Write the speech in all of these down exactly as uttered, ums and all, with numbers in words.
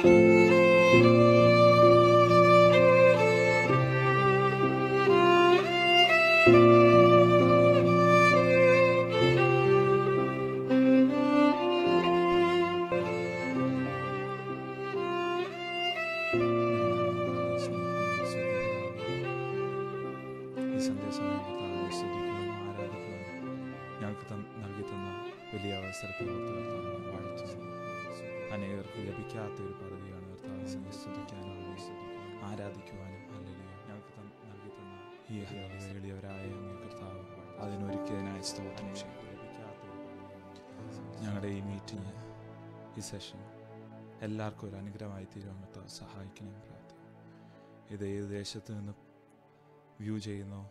വലിയ അവസരത്തെ അനേകർക്ക് ലഭിക്കാത്ത ഒരു പദവിയാണ് കർത്താവിനെ സ്തുതിക്കാനും ആരാധിക്കുവാനും ഞങ്ങൾക്ക് നൽകി തന്ന ഈ എളിയവരായ കർത്താവ് അതിനൊരുക്കിയതിനായി സ്തോത്രം ചെയ്യും. ഞങ്ങളുടെ ഈ മീറ്റിംഗ്, ഈ സെഷൻ എല്ലാവർക്കും ഒരു അനുഗ്രഹമായി തീരുവാൻ കർത്താവ് സഹായിക്കണം പ്രാർത്ഥിക്കും. ഇത് ഏത് ദേശത്ത് നിന്ന് വ്യൂ ചെയ്യുന്നോ,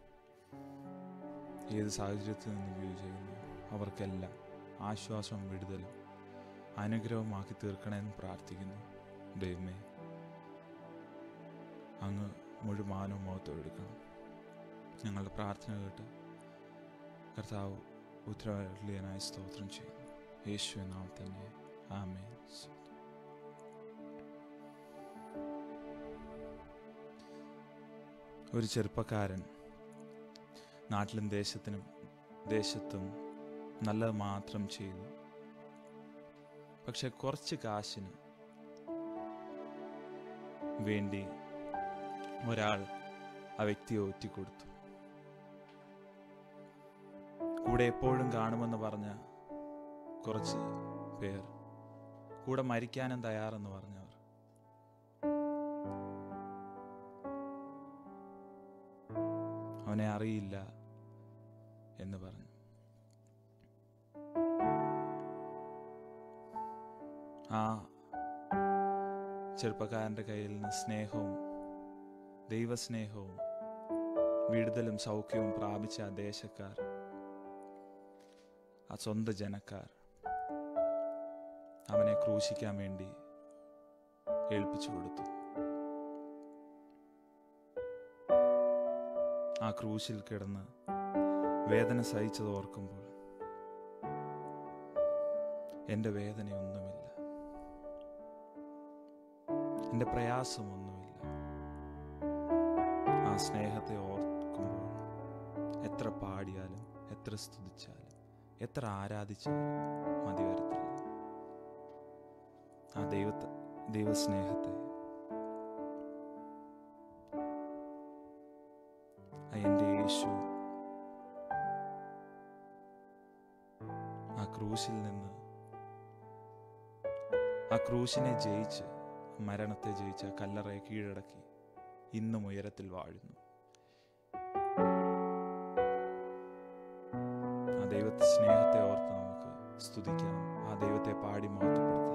ഏത് സാഹചര്യത്തിൽ നിന്ന് വ്യൂ ചെയ്യുന്നു, അവർക്കെല്ലാം ആശ്വാസവും വിടുതലും അനുഗ്രഹമാക്കി തീർക്കണമെന്ന് പ്രാർത്ഥിക്കുന്നു. ദൈവമേ, അങ്ങ് മുഴുവനും മുഖത്തോടെടുക്കണം. ഞങ്ങളുടെ പ്രാർത്ഥന കേട്ട് കർത്താവ് ഉത്തരവാദിത്തനായി സ്തോത്രം ചെയ്യുന്നു. യേശുവിൻ നാമത്തിൽ തന്നെ ആമേൻ. ഒരു ചെറുപ്പക്കാരൻ നാട്ടിലും ദേശത്തിനും ദേശത്തും നല്ലത് മാത്രം ചെയ്തു. പക്ഷെ കുറച്ച് കാശിന് വേണ്ടി ഒരാൾ ആ വ്യക്തിയെ ഒറ്റിക്കൊടുത്തു. കൂടെ എപ്പോഴും കാണുമെന്ന് പറഞ്ഞ കുറച്ച് പേർ, കൂടെ മരിക്കാനും തയ്യാറെന്ന് പറഞ്ഞവർ, അവനെ അറിയില്ല എന്ന് പറഞ്ഞു. ആ ചെറുപ്പക്കാരൻ്റെ കയ്യിൽ നിന്ന് സ്നേഹവും ദൈവസ്നേഹവും വിടുതലും സൗഖ്യവും പ്രാപിച്ച ആ ദേശക്കാർ, ആ സ്വന്തം ജനക്കാർ അവനെ ക്രൂശിക്കാൻ വേണ്ടി ഏൽപ്പിച്ചു കൊടുത്തു. ആ ക്രൂശിൽ കിടന്ന് വേദന സഹിച്ചത് ഓർക്കുമ്പോൾ എൻ്റെ വേദനയൊന്നുമില്ല, എൻ്റെ പ്രയാസമൊന്നുമില്ല. ആ സ്നേഹത്തെ ഓർക്കുമ്പോൾ എത്ര പാടിയാലും എത്ര സ്തുതിച്ചാലും എത്ര ആരാധിച്ചാലും മതി വരത്തില്ല. ആ ദൈവത്തെ ദൈവസ്നേഹത്തെ, എൻ്റെ യേശു ആ ക്രൂശിൽ നിന്ന്, ആ ക്രൂശിനെ ജയിച്ച്, മരണത്തെ ജയിച്ച്, കല്ലറയെ കീഴടക്കി ഇന്നും ഉയരത്തിൽ വാഴുന്നു. ആ ദൈവത്തെ സ്നേഹത്തെ ഓർത്ത് നമുക്ക് സ്തുതിക്കാം, ആ ദൈവത്തെ പാടി മഹത്വപ്പെടുത്താം.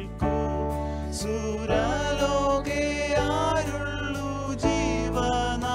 സുരലോകെ ആരുള്ളു ജീവന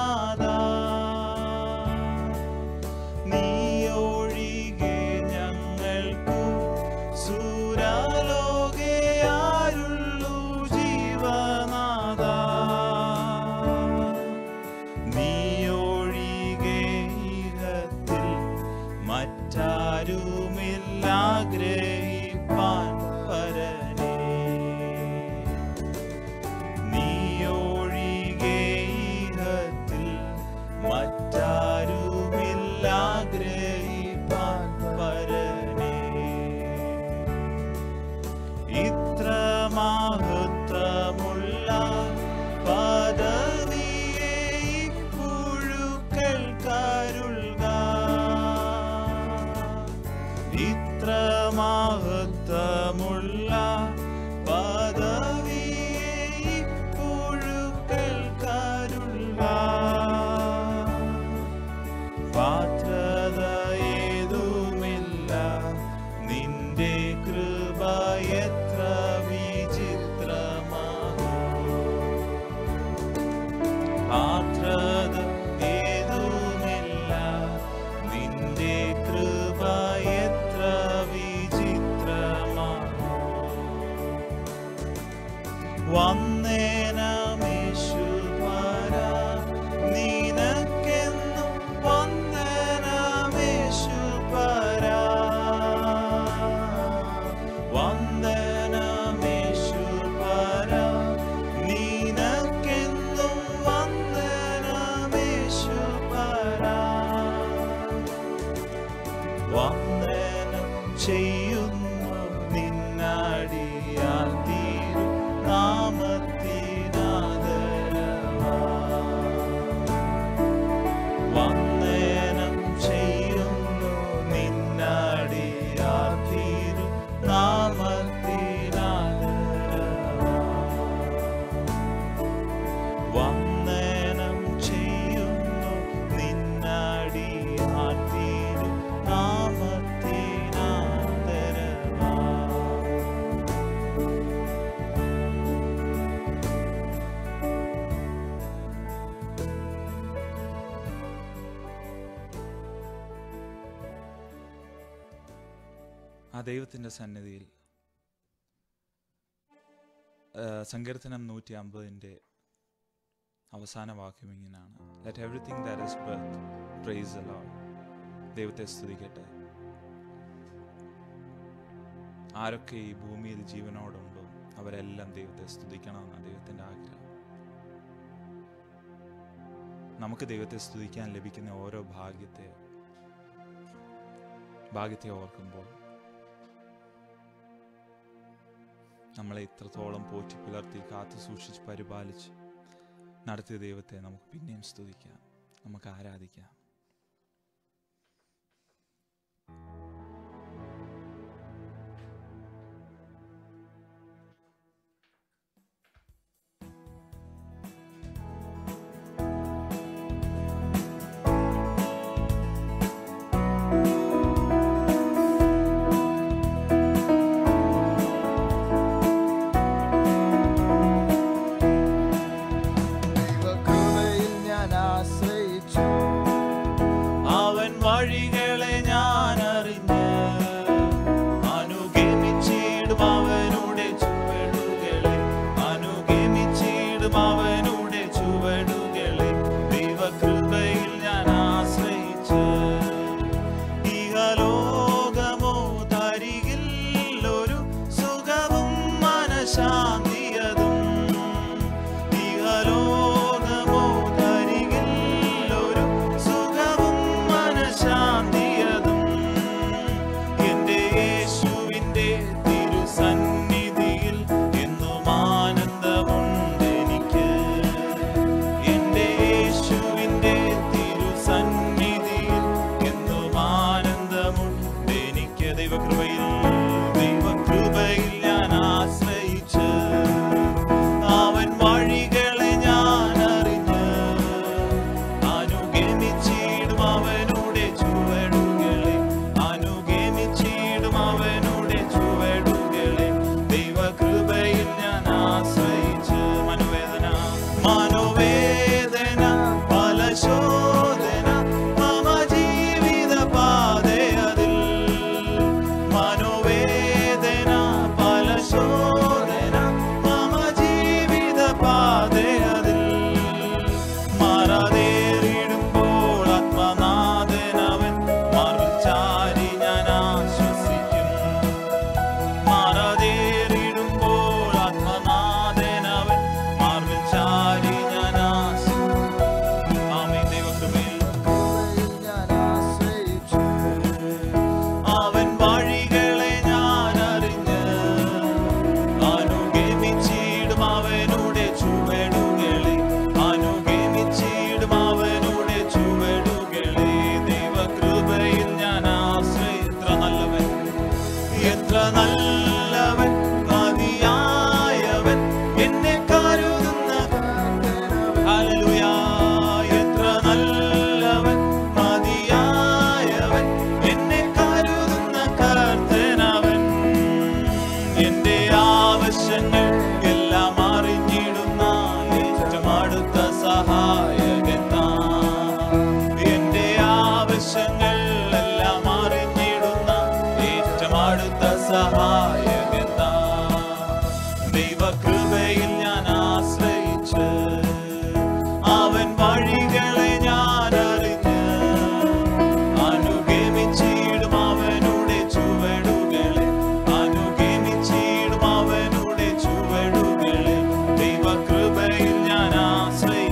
ദൈവത്തിൻ്റെ സന്നിധിയിൽ സങ്കീർത്തനം നൂറ്റി അമ്പതിൻ്റെ അവസാന വാക്യം ഇങ്ങനെയാണ്: let everything that is breath praise the Lord. ദൈവത്തെ സ്തുതിക്കട്ടെ. ആരൊക്കെ ഈ ഭൂമിയിൽ ജീവനോടുണ്ടോ അവരെല്ലാം ദൈവത്തെ സ്തുതിക്കണമെന്നാണ് ദൈവത്തിൻ്റെ ആഗ്രഹം. നമുക്ക് ദൈവത്തെ സ്തുതിക്കാൻ ലഭിക്കുന്ന ഓരോ ഭാഗ്യത്തെ ഭാഗ്യത്തെ ഓർക്കുമ്പോൾ നമ്മളെ ഇത്രത്തോളം പോറ്റി പുലർത്തി കാത്തു സൂക്ഷിച്ച് പരിപാലിച്ച് നടത്തിയ ദൈവത്തെ നമുക്ക് പിന്നെയും സ്തുതിക്കാം, നമുക്ക് ആരാധിക്കാം. ദൈവകൃപയിൽ ഞാൻ ആശ്രയിച്ചു.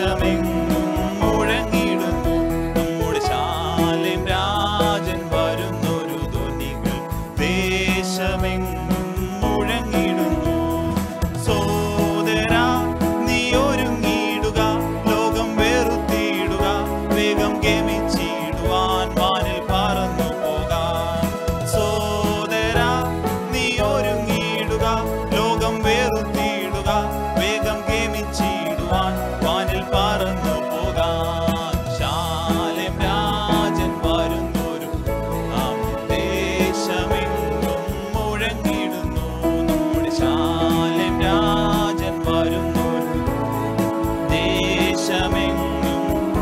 ദേശമെങ്ങും മുഴങ്ങിടുന്നു നമ്മുടെ ശാലേം രാജൻ വരുന്നൊരു ധ്വനികൾ ദേശമെങ്ങും മുഴങ്ങിടുന്നു. സോദരാ നീ ഒരുങ്ങിടുക, ലോകം വെറുത്തിടുക, വേഗം ഗമിച്ചിടുവാൻ വാനിൽ പറന്നു പോകാൻ. സോദരാ നീ ഒരുങ്ങിടുക, ലോകം വെറുത്തിടുക, വേഗം ഗമിച്ചിടുവാൻ വാനിൽ പറന്നു പോകാൻ. ശാലേം രാജൻ വരുന്നൊരു നാം ദേശമെങ്ങും മുഴങ്ങിടുന്നു നമ്മുടെ ശാലേം രാജൻ വരുന്നൊരു ദേശമെങ്ങും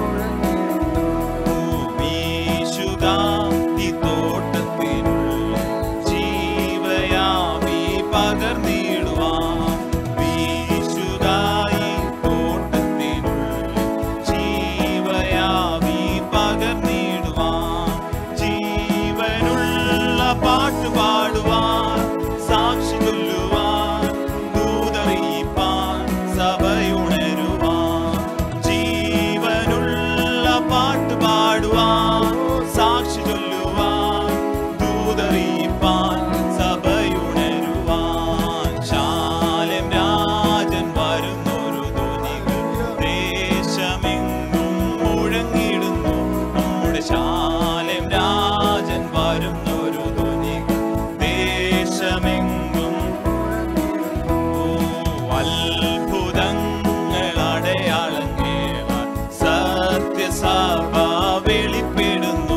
വീശുക ഈ തോട്ടത്തിനുള്ളിൽ ജീവയാവി പകർന്നിടുവാൻ. വീശുക ഈ തോട്ടത്തിനുള്ളിൽ ജീവയാവി പകർന്നിടുവാൻ. ജീവനുള്ള പാട്ട് പാടുവാൻ, സാക്ഷി ചൊല്ലുവാൻ, ദൂതറിയിപ്പാൻ സഭയുണരുവാൻ. ജീവനുള്ള പാട്ട് പാടുവാൻ, സാക്ഷി ചൊല്ലുവാൻ, ദൂതറിയിപ്പാൻ സഭയുണരുവാൻ. ശാലേം രാജൻ വരുന്നൊരു ധ്വനികൾ ദേശമെങ്ങും മുഴങ്ങിടുന്നു നമ്മുടെ ശാലേം രാജൻ വരുന്നൊരു ധ്വനികൾ ദേശമെങ്ങും. ഓ അത്ഭുതങ്ങൾ അടയാളങ്ങളാൽ സത്യസഭ വെളിപ്പെടുന്നു.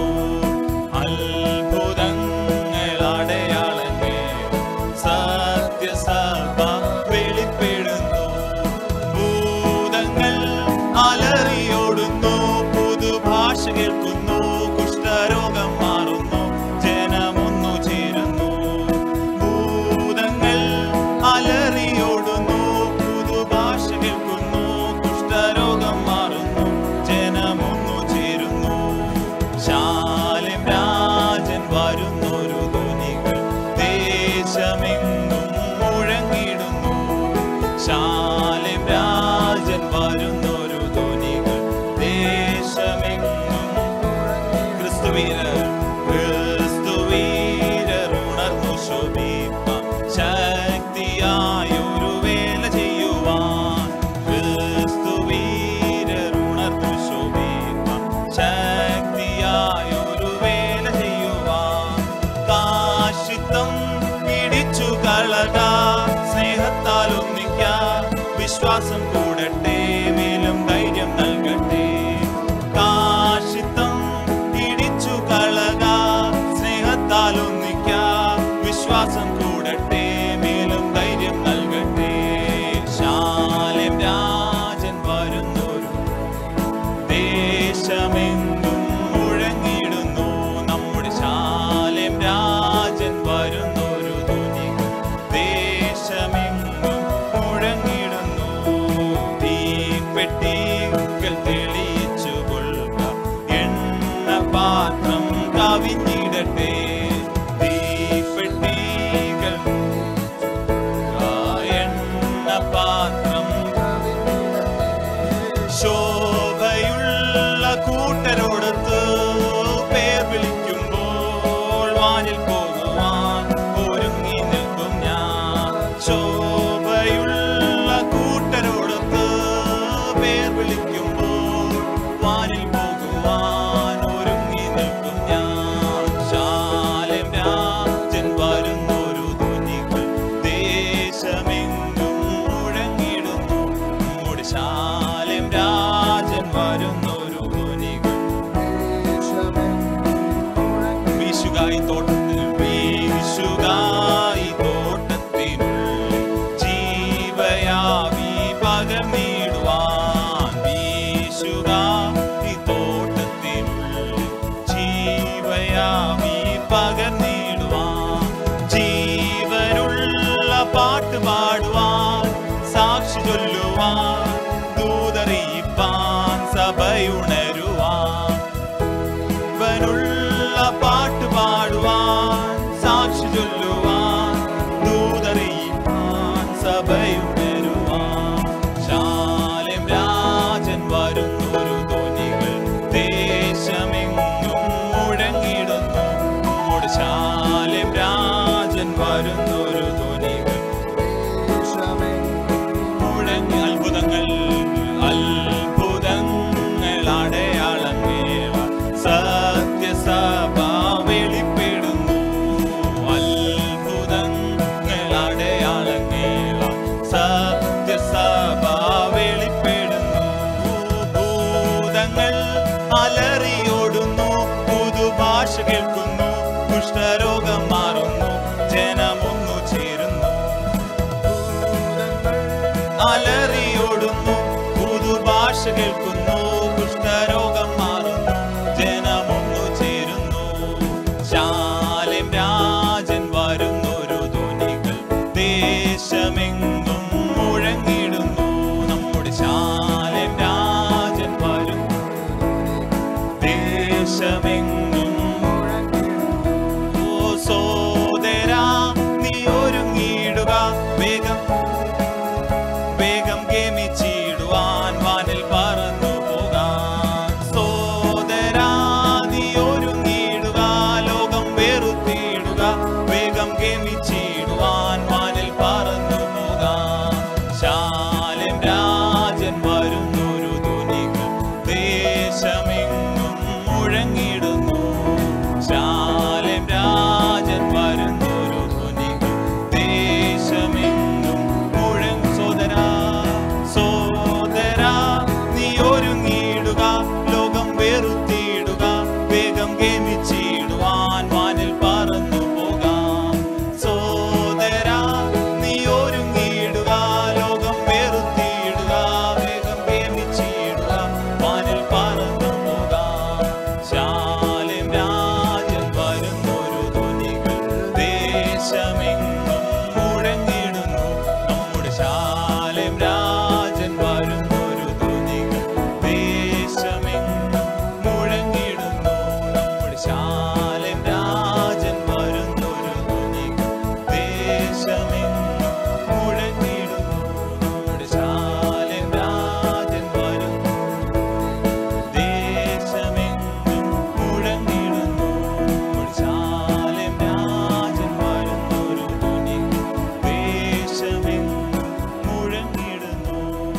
അത്ഭുതങ്ങൾ അടയാളങ്ങളാൽ സത്യസഭ വെളിപ്പെടുന്നു. ഭൂതങ്ങൾ അലറിയോടുന്നു, പുതുഭാഷ കേൾക്കുന്നു, കുഷ്ഠരോഗം മാറുന്നു, ജനമൊന്നു ചേരുന്നു. ഭൂതങ്ങൾ അലറിയോടുന്നു, പുതുഭാഷ കേൾക്കുന്നു, കുഷ്ഠരോഗം മാറുന്നു, ജനമൊന്നു ചേരുന്നു. ശാലേം രാജൻ വരുന്നൊരു ധ്വനികൾ ദേശമെങ്ങും മുഴങ്ങിടുന്നു. ശാലേം രാജൻ വരുന്നൊരു ധ്വനികൾ ദേശമെങ്ങും. ക്രിസ്തുവീരർ ക്രിസ്തുവീരർ ഉണർന്നു ശോഭിപ്പാൻ, ശക്തിയായൊരു വേല ചെയ്യുവാൻ. ക്രിസ്തുവീരർ ഉണർന്നു ശോഭിപ്പാൻ, ശക്തിയായൊരു വേല ചെയ്യുവാൻ. കാശിത്തം പിടിച്ചു കളക, സ്നേഹത്താൽ ഒന്നിക്ക, വിശ്വാസം കൂടട്ടെ, മേലും ധൈര്യം നൽകട്ടെ. കാശിത്തം പിടിച്ചു കളക, സ്നേഹത്താൽ ഒന്നിക്ക, വിശ്വാസം കൂടട്ടെ, മേലും ധൈര്യം നൽകട്ടെ. ശാലേം രാജൻ വരുന്നൊരു ദേശമെങ്ങും മുഴങ്ങിടുന്നു നമ്മുടെ ശാലേം രാജൻ വരുന്നൊരു ധ്വനികൾ ദേശമെങ്ങും മുഴങ്ങിടുന്നു. തീപ്പെട്ടികൾ തെളിയിച്ചു കൊള്ളുക, എണ്ണപാത്രം കവിഞ്ഞിടട്ടെ. തീപ്പെട്ടികൾ എണ്ണപാത്രം ശോഭയുള്ള കൂട്ടരോടൊത്ത് പേർ വിളിക്കുമ്പോൾ വാനിൽ പോകുവാൻ ഒരുങ്ങി നിൽക്കും ഞാൻ. ശോഭയുള്ള കൂട്ടരോടൊത്ത് പേർ വിളിക്കുമ്പോൾ വാനിൽ പോകുവാൻ ഒരുങ്ങി നിൽക്കും ഞാൻ. ശാലേം രാജൻ വരുന്നൊരു ധ്വനികൾ ദേശമെങ്ങും മുഴങ്ങിടുന്നു നമ്മുടെ ശാലേം രാജൻ വരുന്നൊരു ധ്വനികൾ. വീശുക ഈ തോട്ടത്തിൽ, വീശുക ഈ തോട്ടത്തിനുള്ളിൽ ജീവയാവി പകർന്നിടുവാൻ. വീശുക ഈ തോട്ടത്തിനുള്ളിൽ ജീവയാവി പകർന്നിടുവാൻ. ജീവനുള്ള പാട്ട് പാടുവാൻ, സാക്ഷി ചൊല്ലുവാൻ, ദൂതറിയിപ്പാൻ സഭയുണരുവാൻ. വനുള്ള പാട്ട് പാടുവാൻ, സാക്ഷി ചൊല്ലുവാൻ, ദൂതറിയിപ്പാൻ സഭയുണരുവാൻ. ശാലേം രാജൻ കുഷ്ഠരോഗം മാറുന്നു, ജനമൊന്നു ചേരുന്നു, അലറിയോടുന്നു, പുതുഭാഷ കേൾക്കുന്നു, കുഷ്ഠരോഗം മാറുന്നു, ജനമൊന്നു ചേരുന്നു. ശാലേം രാജൻ വരുന്നൊരു ധ്വനികൾ ദേശമെങ്ങും മുഴങ്ങിടുന്നു. നമ്മുടെ ശാലേം രാജൻ വരും, ദേശമെങ്ങും മുഴങ്ങിടുന്നു. ഓ സോദരാ, നീ ഒരുങ്ങിടുക, വേഗം വേഗം ഗമിച്ചിടുവാൻ വാനിൽ പറന്നു പോകാൻ. സോദരാ, നീ ഒരുങ്ങിടുക, ലോകം വെറുത്തിടുക, വേഗം ഗമിച്ചിടുവാൻ വാനിൽ പറന്നു പോകാൻ. ശാലേം രാജൻ വരുന്നൊരു ധ്വനികൾ ദേശമെങ്ങും മുഴങ്ങിടുന്നു. ശാലേം രാജൻ വരുന്നൊരു ധ്വനികൾ ദേശമെങ്ങും മുഴങ്ങും. സോദരാ സോദരാ, നീ ഒരുങ്ങിടുക, ലോകം വെറുത്തിടുക, വേഗം ഗമിച്ചിടുവാൻ വാനിൽ പറന്നു പോകാം. സോദരാ, നീ ഒരുങ്ങിടുക, ലോകം വെറുത്തിടുക, വേഗം ഗമിച്ചിടുക, വാനിൽ പറന്നു പോകാം. ശാലേം രാജൻ വരുന്നൊരു ധ്വനികൾ ദേശമെങ്ങും മുഴങ്ങിടുന്നു. നമ്മുടെ ശാലേം രാജൻ വരുന്നൊരു ധ്വനികൾ ദേശമെങ്ങും മുഴങ്ങിടുന്നു. നമ്മുടെ ശാലേം രാജൻ വരുന്നൊരു ധ്വനികൾ ദേശമെങ്ങും മുഴങ്ങിടുന്നു. നമ്മുടെ ശാലേം രാജൻ വരുന്നു, ദേശമെങ്ങും മുഴങ്ങിടുന്നു. നമ്മുടെ ശാലേം രാജൻ വരുന്നൊരു ധ്വനികൾ ദേശമെങ്ങും മുഴങ്ങിടുന്നു.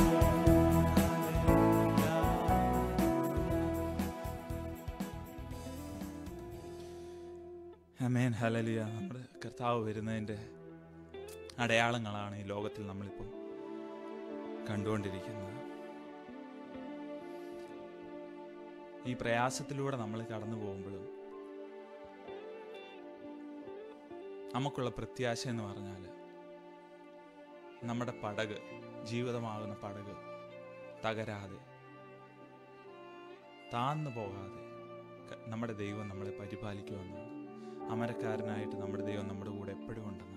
ആമേൻ, ഹല്ലേലൂയ. നമ്മുടെ കർത്താവ് വരുന്നതിൻ്റെ അടയാളങ്ങളാണ് ഈ ലോകത്തിൽ നമ്മളിപ്പോൾ കണ്ടുകൊണ്ടിരിക്കുന്നത്. ഈ പ്രയാസത്തിലൂടെ നമ്മൾ കടന്നു പോകുമ്പോഴും നമുക്കുള്ള പ്രത്യാശ എന്ന് പറഞ്ഞാൽ നമ്മുടെ പടക്, ജീവിതമാകുന്ന പടക് തകരാതെ, താന്നു പോകാതെ ക- നമ്മുടെ ദൈവം നമ്മളെ പരിപാലിക്കുമെന്നാണ്. അമരക്കാരനായിട്ട് നമ്മുടെ ദൈവം നമ്മുടെ കൂടെ എപ്പോഴും ഉണ്ടെന്നാണ്.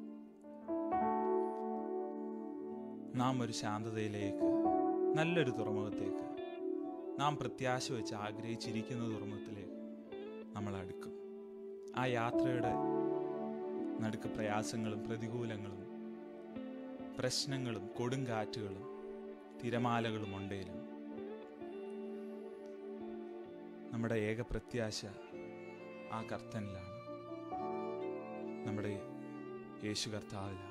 നാം ഒരു ശാന്തതയിലേക്ക്, നല്ലൊരു തുറമുഖത്തേക്ക്, നാം പ്രത്യാശ വെച്ച് ആഗ്രഹിച്ചിരിക്കുന്ന തുറമുഖത്തിലേക്ക് നമ്മൾ അടുക്കും. ആ യാത്രയുടെ നടുക്ക് പ്രയാസങ്ങളും പ്രതികൂലങ്ങളും പ്രശ്നങ്ങളും കൊടുങ്കാറ്റുകളും തിരമാലകളും ഉണ്ടെങ്കിലും നമ്മുടെ ഏക പ്രത്യാശ ആ കർത്തനിലാണ്, നമ്മുടെ യേശു കർത്താവിലാണ്.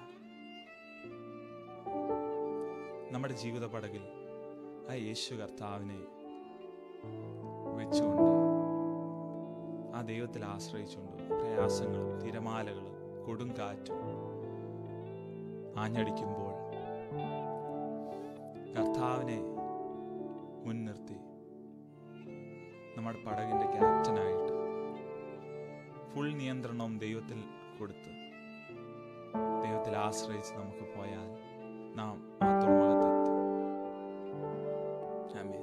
നമ്മുടെ ജീവിത പടകിൽ ആ യേശു കർത്താവിനെ വെച്ചുകൊണ്ട്, ആ ദൈവത്തിൽ ആശ്രയിച്ചുകൊണ്ട് പ്രയാസങ്ങളും തിരമാലകളും കൊടുങ്കാറ്റും ആഞ്ഞടിക്കുമ്പോൾ കർത്താവിനെ മുൻനിർത്തി നമ്മുടെ പടകിൻ്റെ ക്യാപ്റ്റനായിട്ട് ഫുൾ നിയന്ത്രണവും ദൈവത്തിൽ കൊടുത്ത് ദൈവത്തിൽ ആശ്രയിച്ച് നമുക്ക് പോയാൽ നാം ആ തുറമുഖത്തെത്തും. ആമേൻ.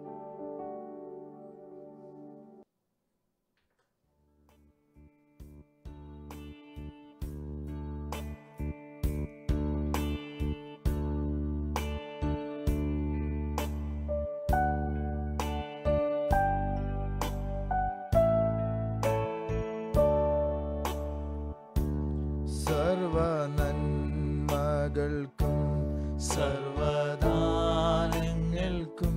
സർവനന്മകൾക്കും സർവദാനങ്ങൾക്കും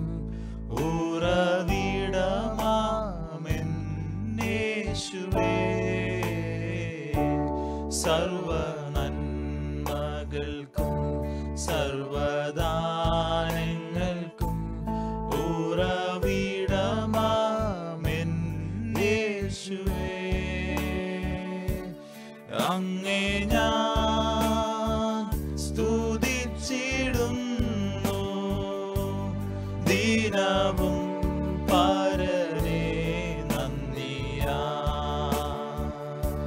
ഉറവിടമാമെന്നേശുവേ, സർവനന്മകൾക്കും സർവദാനങ്ങൾക്കും ഉറവിടമാമെന്നേശുവേ, അങ്ങേ ഞാൻ സ്തുതിച്ചിടുന്നു ദിനവും പരനേ നന്ദിയാ.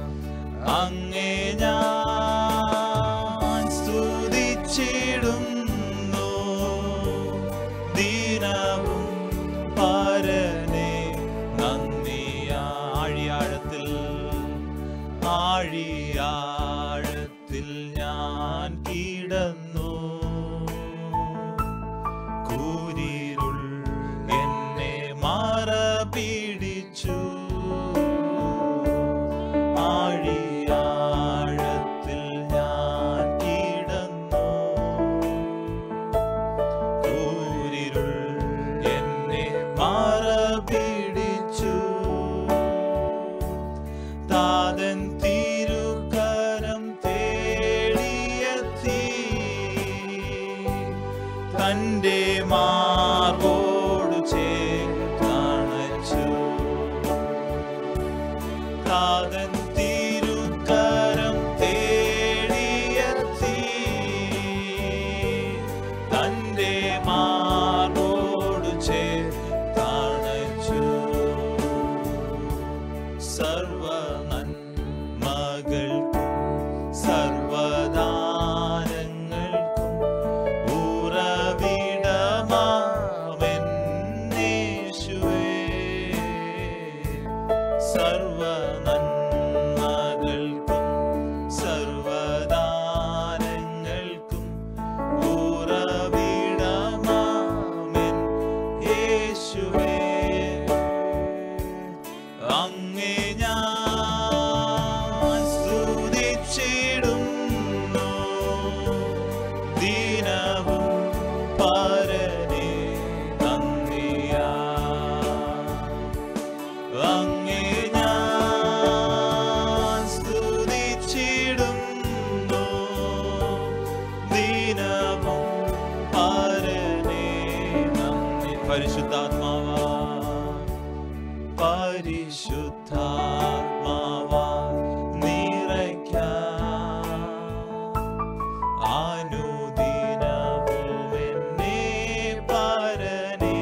പരിശുദ്ധാത്മാവാ പരിശുദ്ധാത്മാവാ നിറയ്ക്കാം അനുദിനവും എന്നെ പരനേ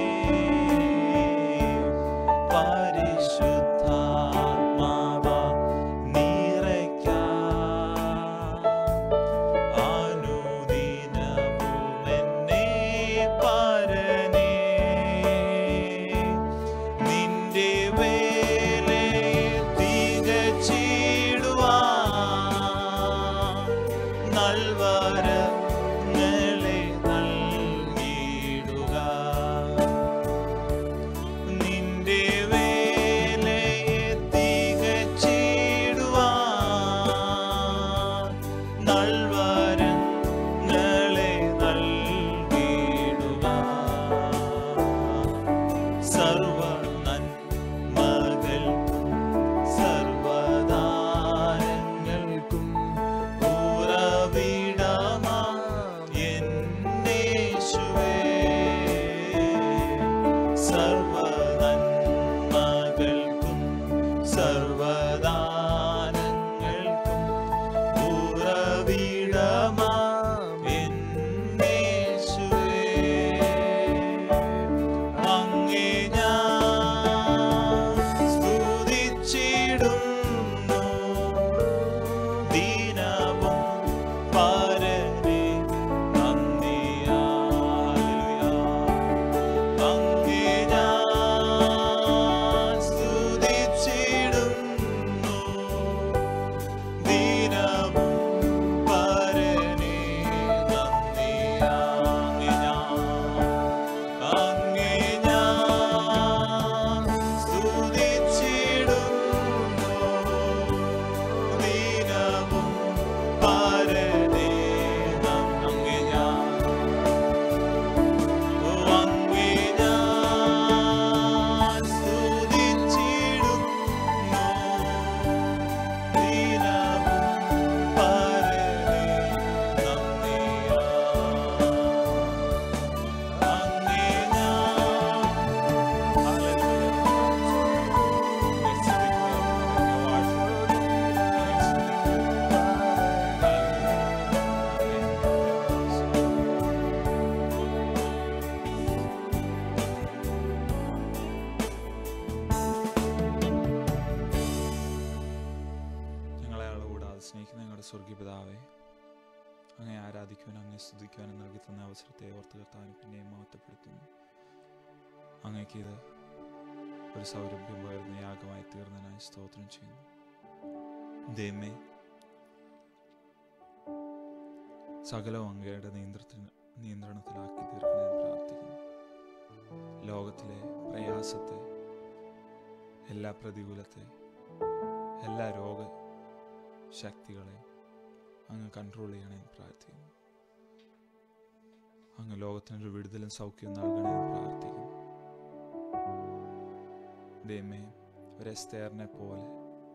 പരിശുദ്ധാത്മാവാ നിറയ്ക്കാം അനുദിനവും എന്നെ പരനേ നിന്റെ വേലയിൽ തികച്ചിടുവാൻ നൽവരങ്ങളെ നൽകിയിടുക നിന്റെ വേലയെ തികച്ചിടുവാൻ നൽവരങ്ങളെ നൽകിയിടുക സർവ നന്മകൾ സർവദാനങ്ങൾക്കും ഉറവിടമാം എന്നേശുവേ സർവ നന്മകൾക്കും സർവദാനങ്ങൾക്കും ഉറവിടമാം എന്നേശുവേ അങ്ങേ ഞാൻ സ്തുതിച്ചിടുന്നു ദിനവും പരനേ നന്ദിയാ അങ്ങേ ഞാൻ സ്തുതിച്ചിടുന്നു ദിനവും പരനേ നന്ദിയാ അങ്ങേ ഞാൻ സ്തുതിച്ചിടുന്നു ദിനവും പരനേ അങ്ങേ ഞാൻ അങ്ങേ ഞാൻ സ്തുതിച്ചിടുന്നു ദിനവും പരനേ നന്ദിയാ അങ്ങേ ഞങ്ങളെ അളകൂടാതെ സ്നേഹിക്കുന്ന ഞങ്ങളുടെ സ്വർഗീയ പിതാവേ, അങ്ങേ ആരാധിക്കുവാനും അങ്ങേ സ്തുതിക്കുവാനും നൽകി തന്ന അവസരത്തെ ഓർത്ത് കർത്താവിനെ പിന്നെയും മഹത്വപ്പെടുത്തുന്നു. അങ്ങേക്ക് ഇത് ഒരു സൗരഭ്യം പകരുന്ന യാഗമായി തീർന്നതിനായി സ്തോത്രം ചെയ്യുന്നു. ദൈവമേ, സകലവും അങ്ങയുടെ നിയന്ത്രണത്തിന് നിയന്ത്രണത്തിലാക്കി തീർക്കണേ എന്ന് പ്രാർത്ഥിക്കുന്നു. ലോകത്തിലെ പ്രയാസത്തെ, എല്ലാ പ്രതികൂലത്തെ, എല്ലാ രോഗ ശക്തികളെ അങ്ങ് കൺട്രോൾ ചെയ്യണേ എന്ന് പ്രാർത്ഥിക്കുന്നു. അങ്ങ് ലോകത്തിനൊരു വിടുതലും സൗഖ്യവും നൽകണേ എന്ന് പ്രാർത്ഥിക്കുന്നു. ദൈവമേ, ഒരു എസ്തേറിനെ പോലെ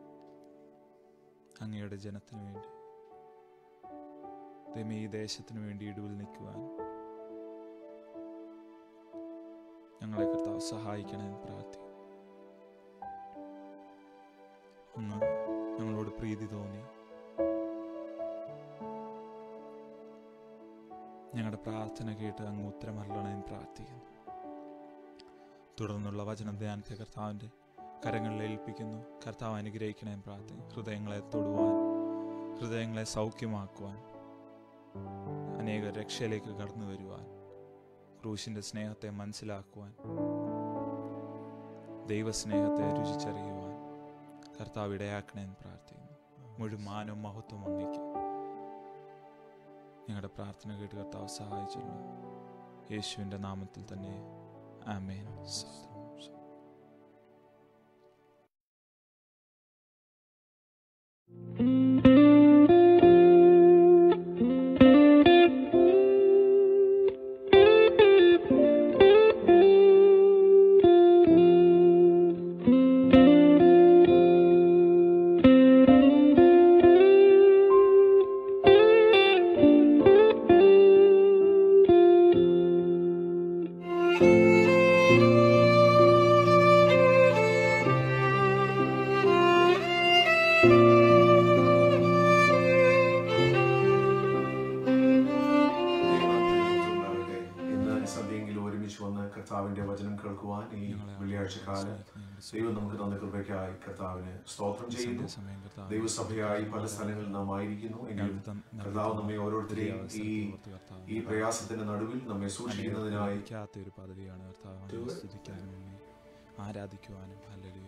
അങ്ങയുടെ ജനത്തിനു വേണ്ടി, ദൈവമേ, ഈ ദേശത്തിനു വേണ്ടി ഇടിവിൽ നിൽക്കുവാൻ ഞങ്ങളെ കർത്താവ് സഹായിക്കണേ എന്ന് പ്രാർത്ഥിക്കുന്നു. അങ്ങ് ഞങ്ങളോട് പ്രീതി തോന്നി ഞങ്ങളുടെ പ്രാർത്ഥന കേട്ട് അങ്ങ് ഉത്തരമരുളണേ എന്ന് പ്രാർത്ഥിക്കുന്നു. തുടർന്നുള്ള വചന ധ്യാനത്തെ കർത്താവിൻ്റെ കരങ്ങളിൽ ഏൽപ്പിക്കുന്നു. കർത്താവ് അനുഗ്രഹിക്കണേ എന്ന് പ്രാർത്ഥിക്കുന്നു. ഹൃദയങ്ങളെ തൊടുവാൻ, ഹൃദയങ്ങളെ സൗഖ്യമാക്കുവാൻ, അനേക രക്ഷയിലേക്ക് കടന്നു വരുവാൻ, ക്രൂശിൻ്റെ സ്നേഹത്തെ മനസ്സിലാക്കുവാൻ, ദൈവസ്നേഹത്തെ രുചിച്ചറിയുവാൻ കർത്താവ് ഇടയാക്കണേ എന്ന് പ്രാർത്ഥിക്കുന്നു. മുഴുവൻ മാനവും മഹത്വം അങ്ങേക്ക്. ഞങ്ങളുടെ പ്രാർത്ഥന കേട്ട് കർത്താവ് സഹായിച്ചല്ലോ. യേശുവിൻ്റെ നാമത്തിൽ തന്നെ ആമേൻ. Thank you. ഒരുമിച്ച് വന്ന് കർത്താവിൻ്റെ വചനം കേൾക്കുവാൻ ഈ വെള്ളിയാഴ്ച കാലം ദൈവം നമുക്ക് തന്ന കൃപയ്ക്കായി കർത്താവിന് സ്തോത്രം ചെയ്യുന്നു. ദൈവസഭയായി പല സ്ഥലങ്ങളിൽ നാം ആയിരിക്കുന്നു എങ്കിലും കർത്താവ് നമ്മെ ഓരോരുത്തരെയും ഈ ഈ പ്രയാസത്തിന്റെ നടുവിൽ നമ്മെ സൂക്ഷിക്കുന്നതിനായി ഒരു പദവിയാണ് കർത്താവ് സ്തുതിക്കാനും ആരാധിക്കുവാനും ഹല്ലേലൂയ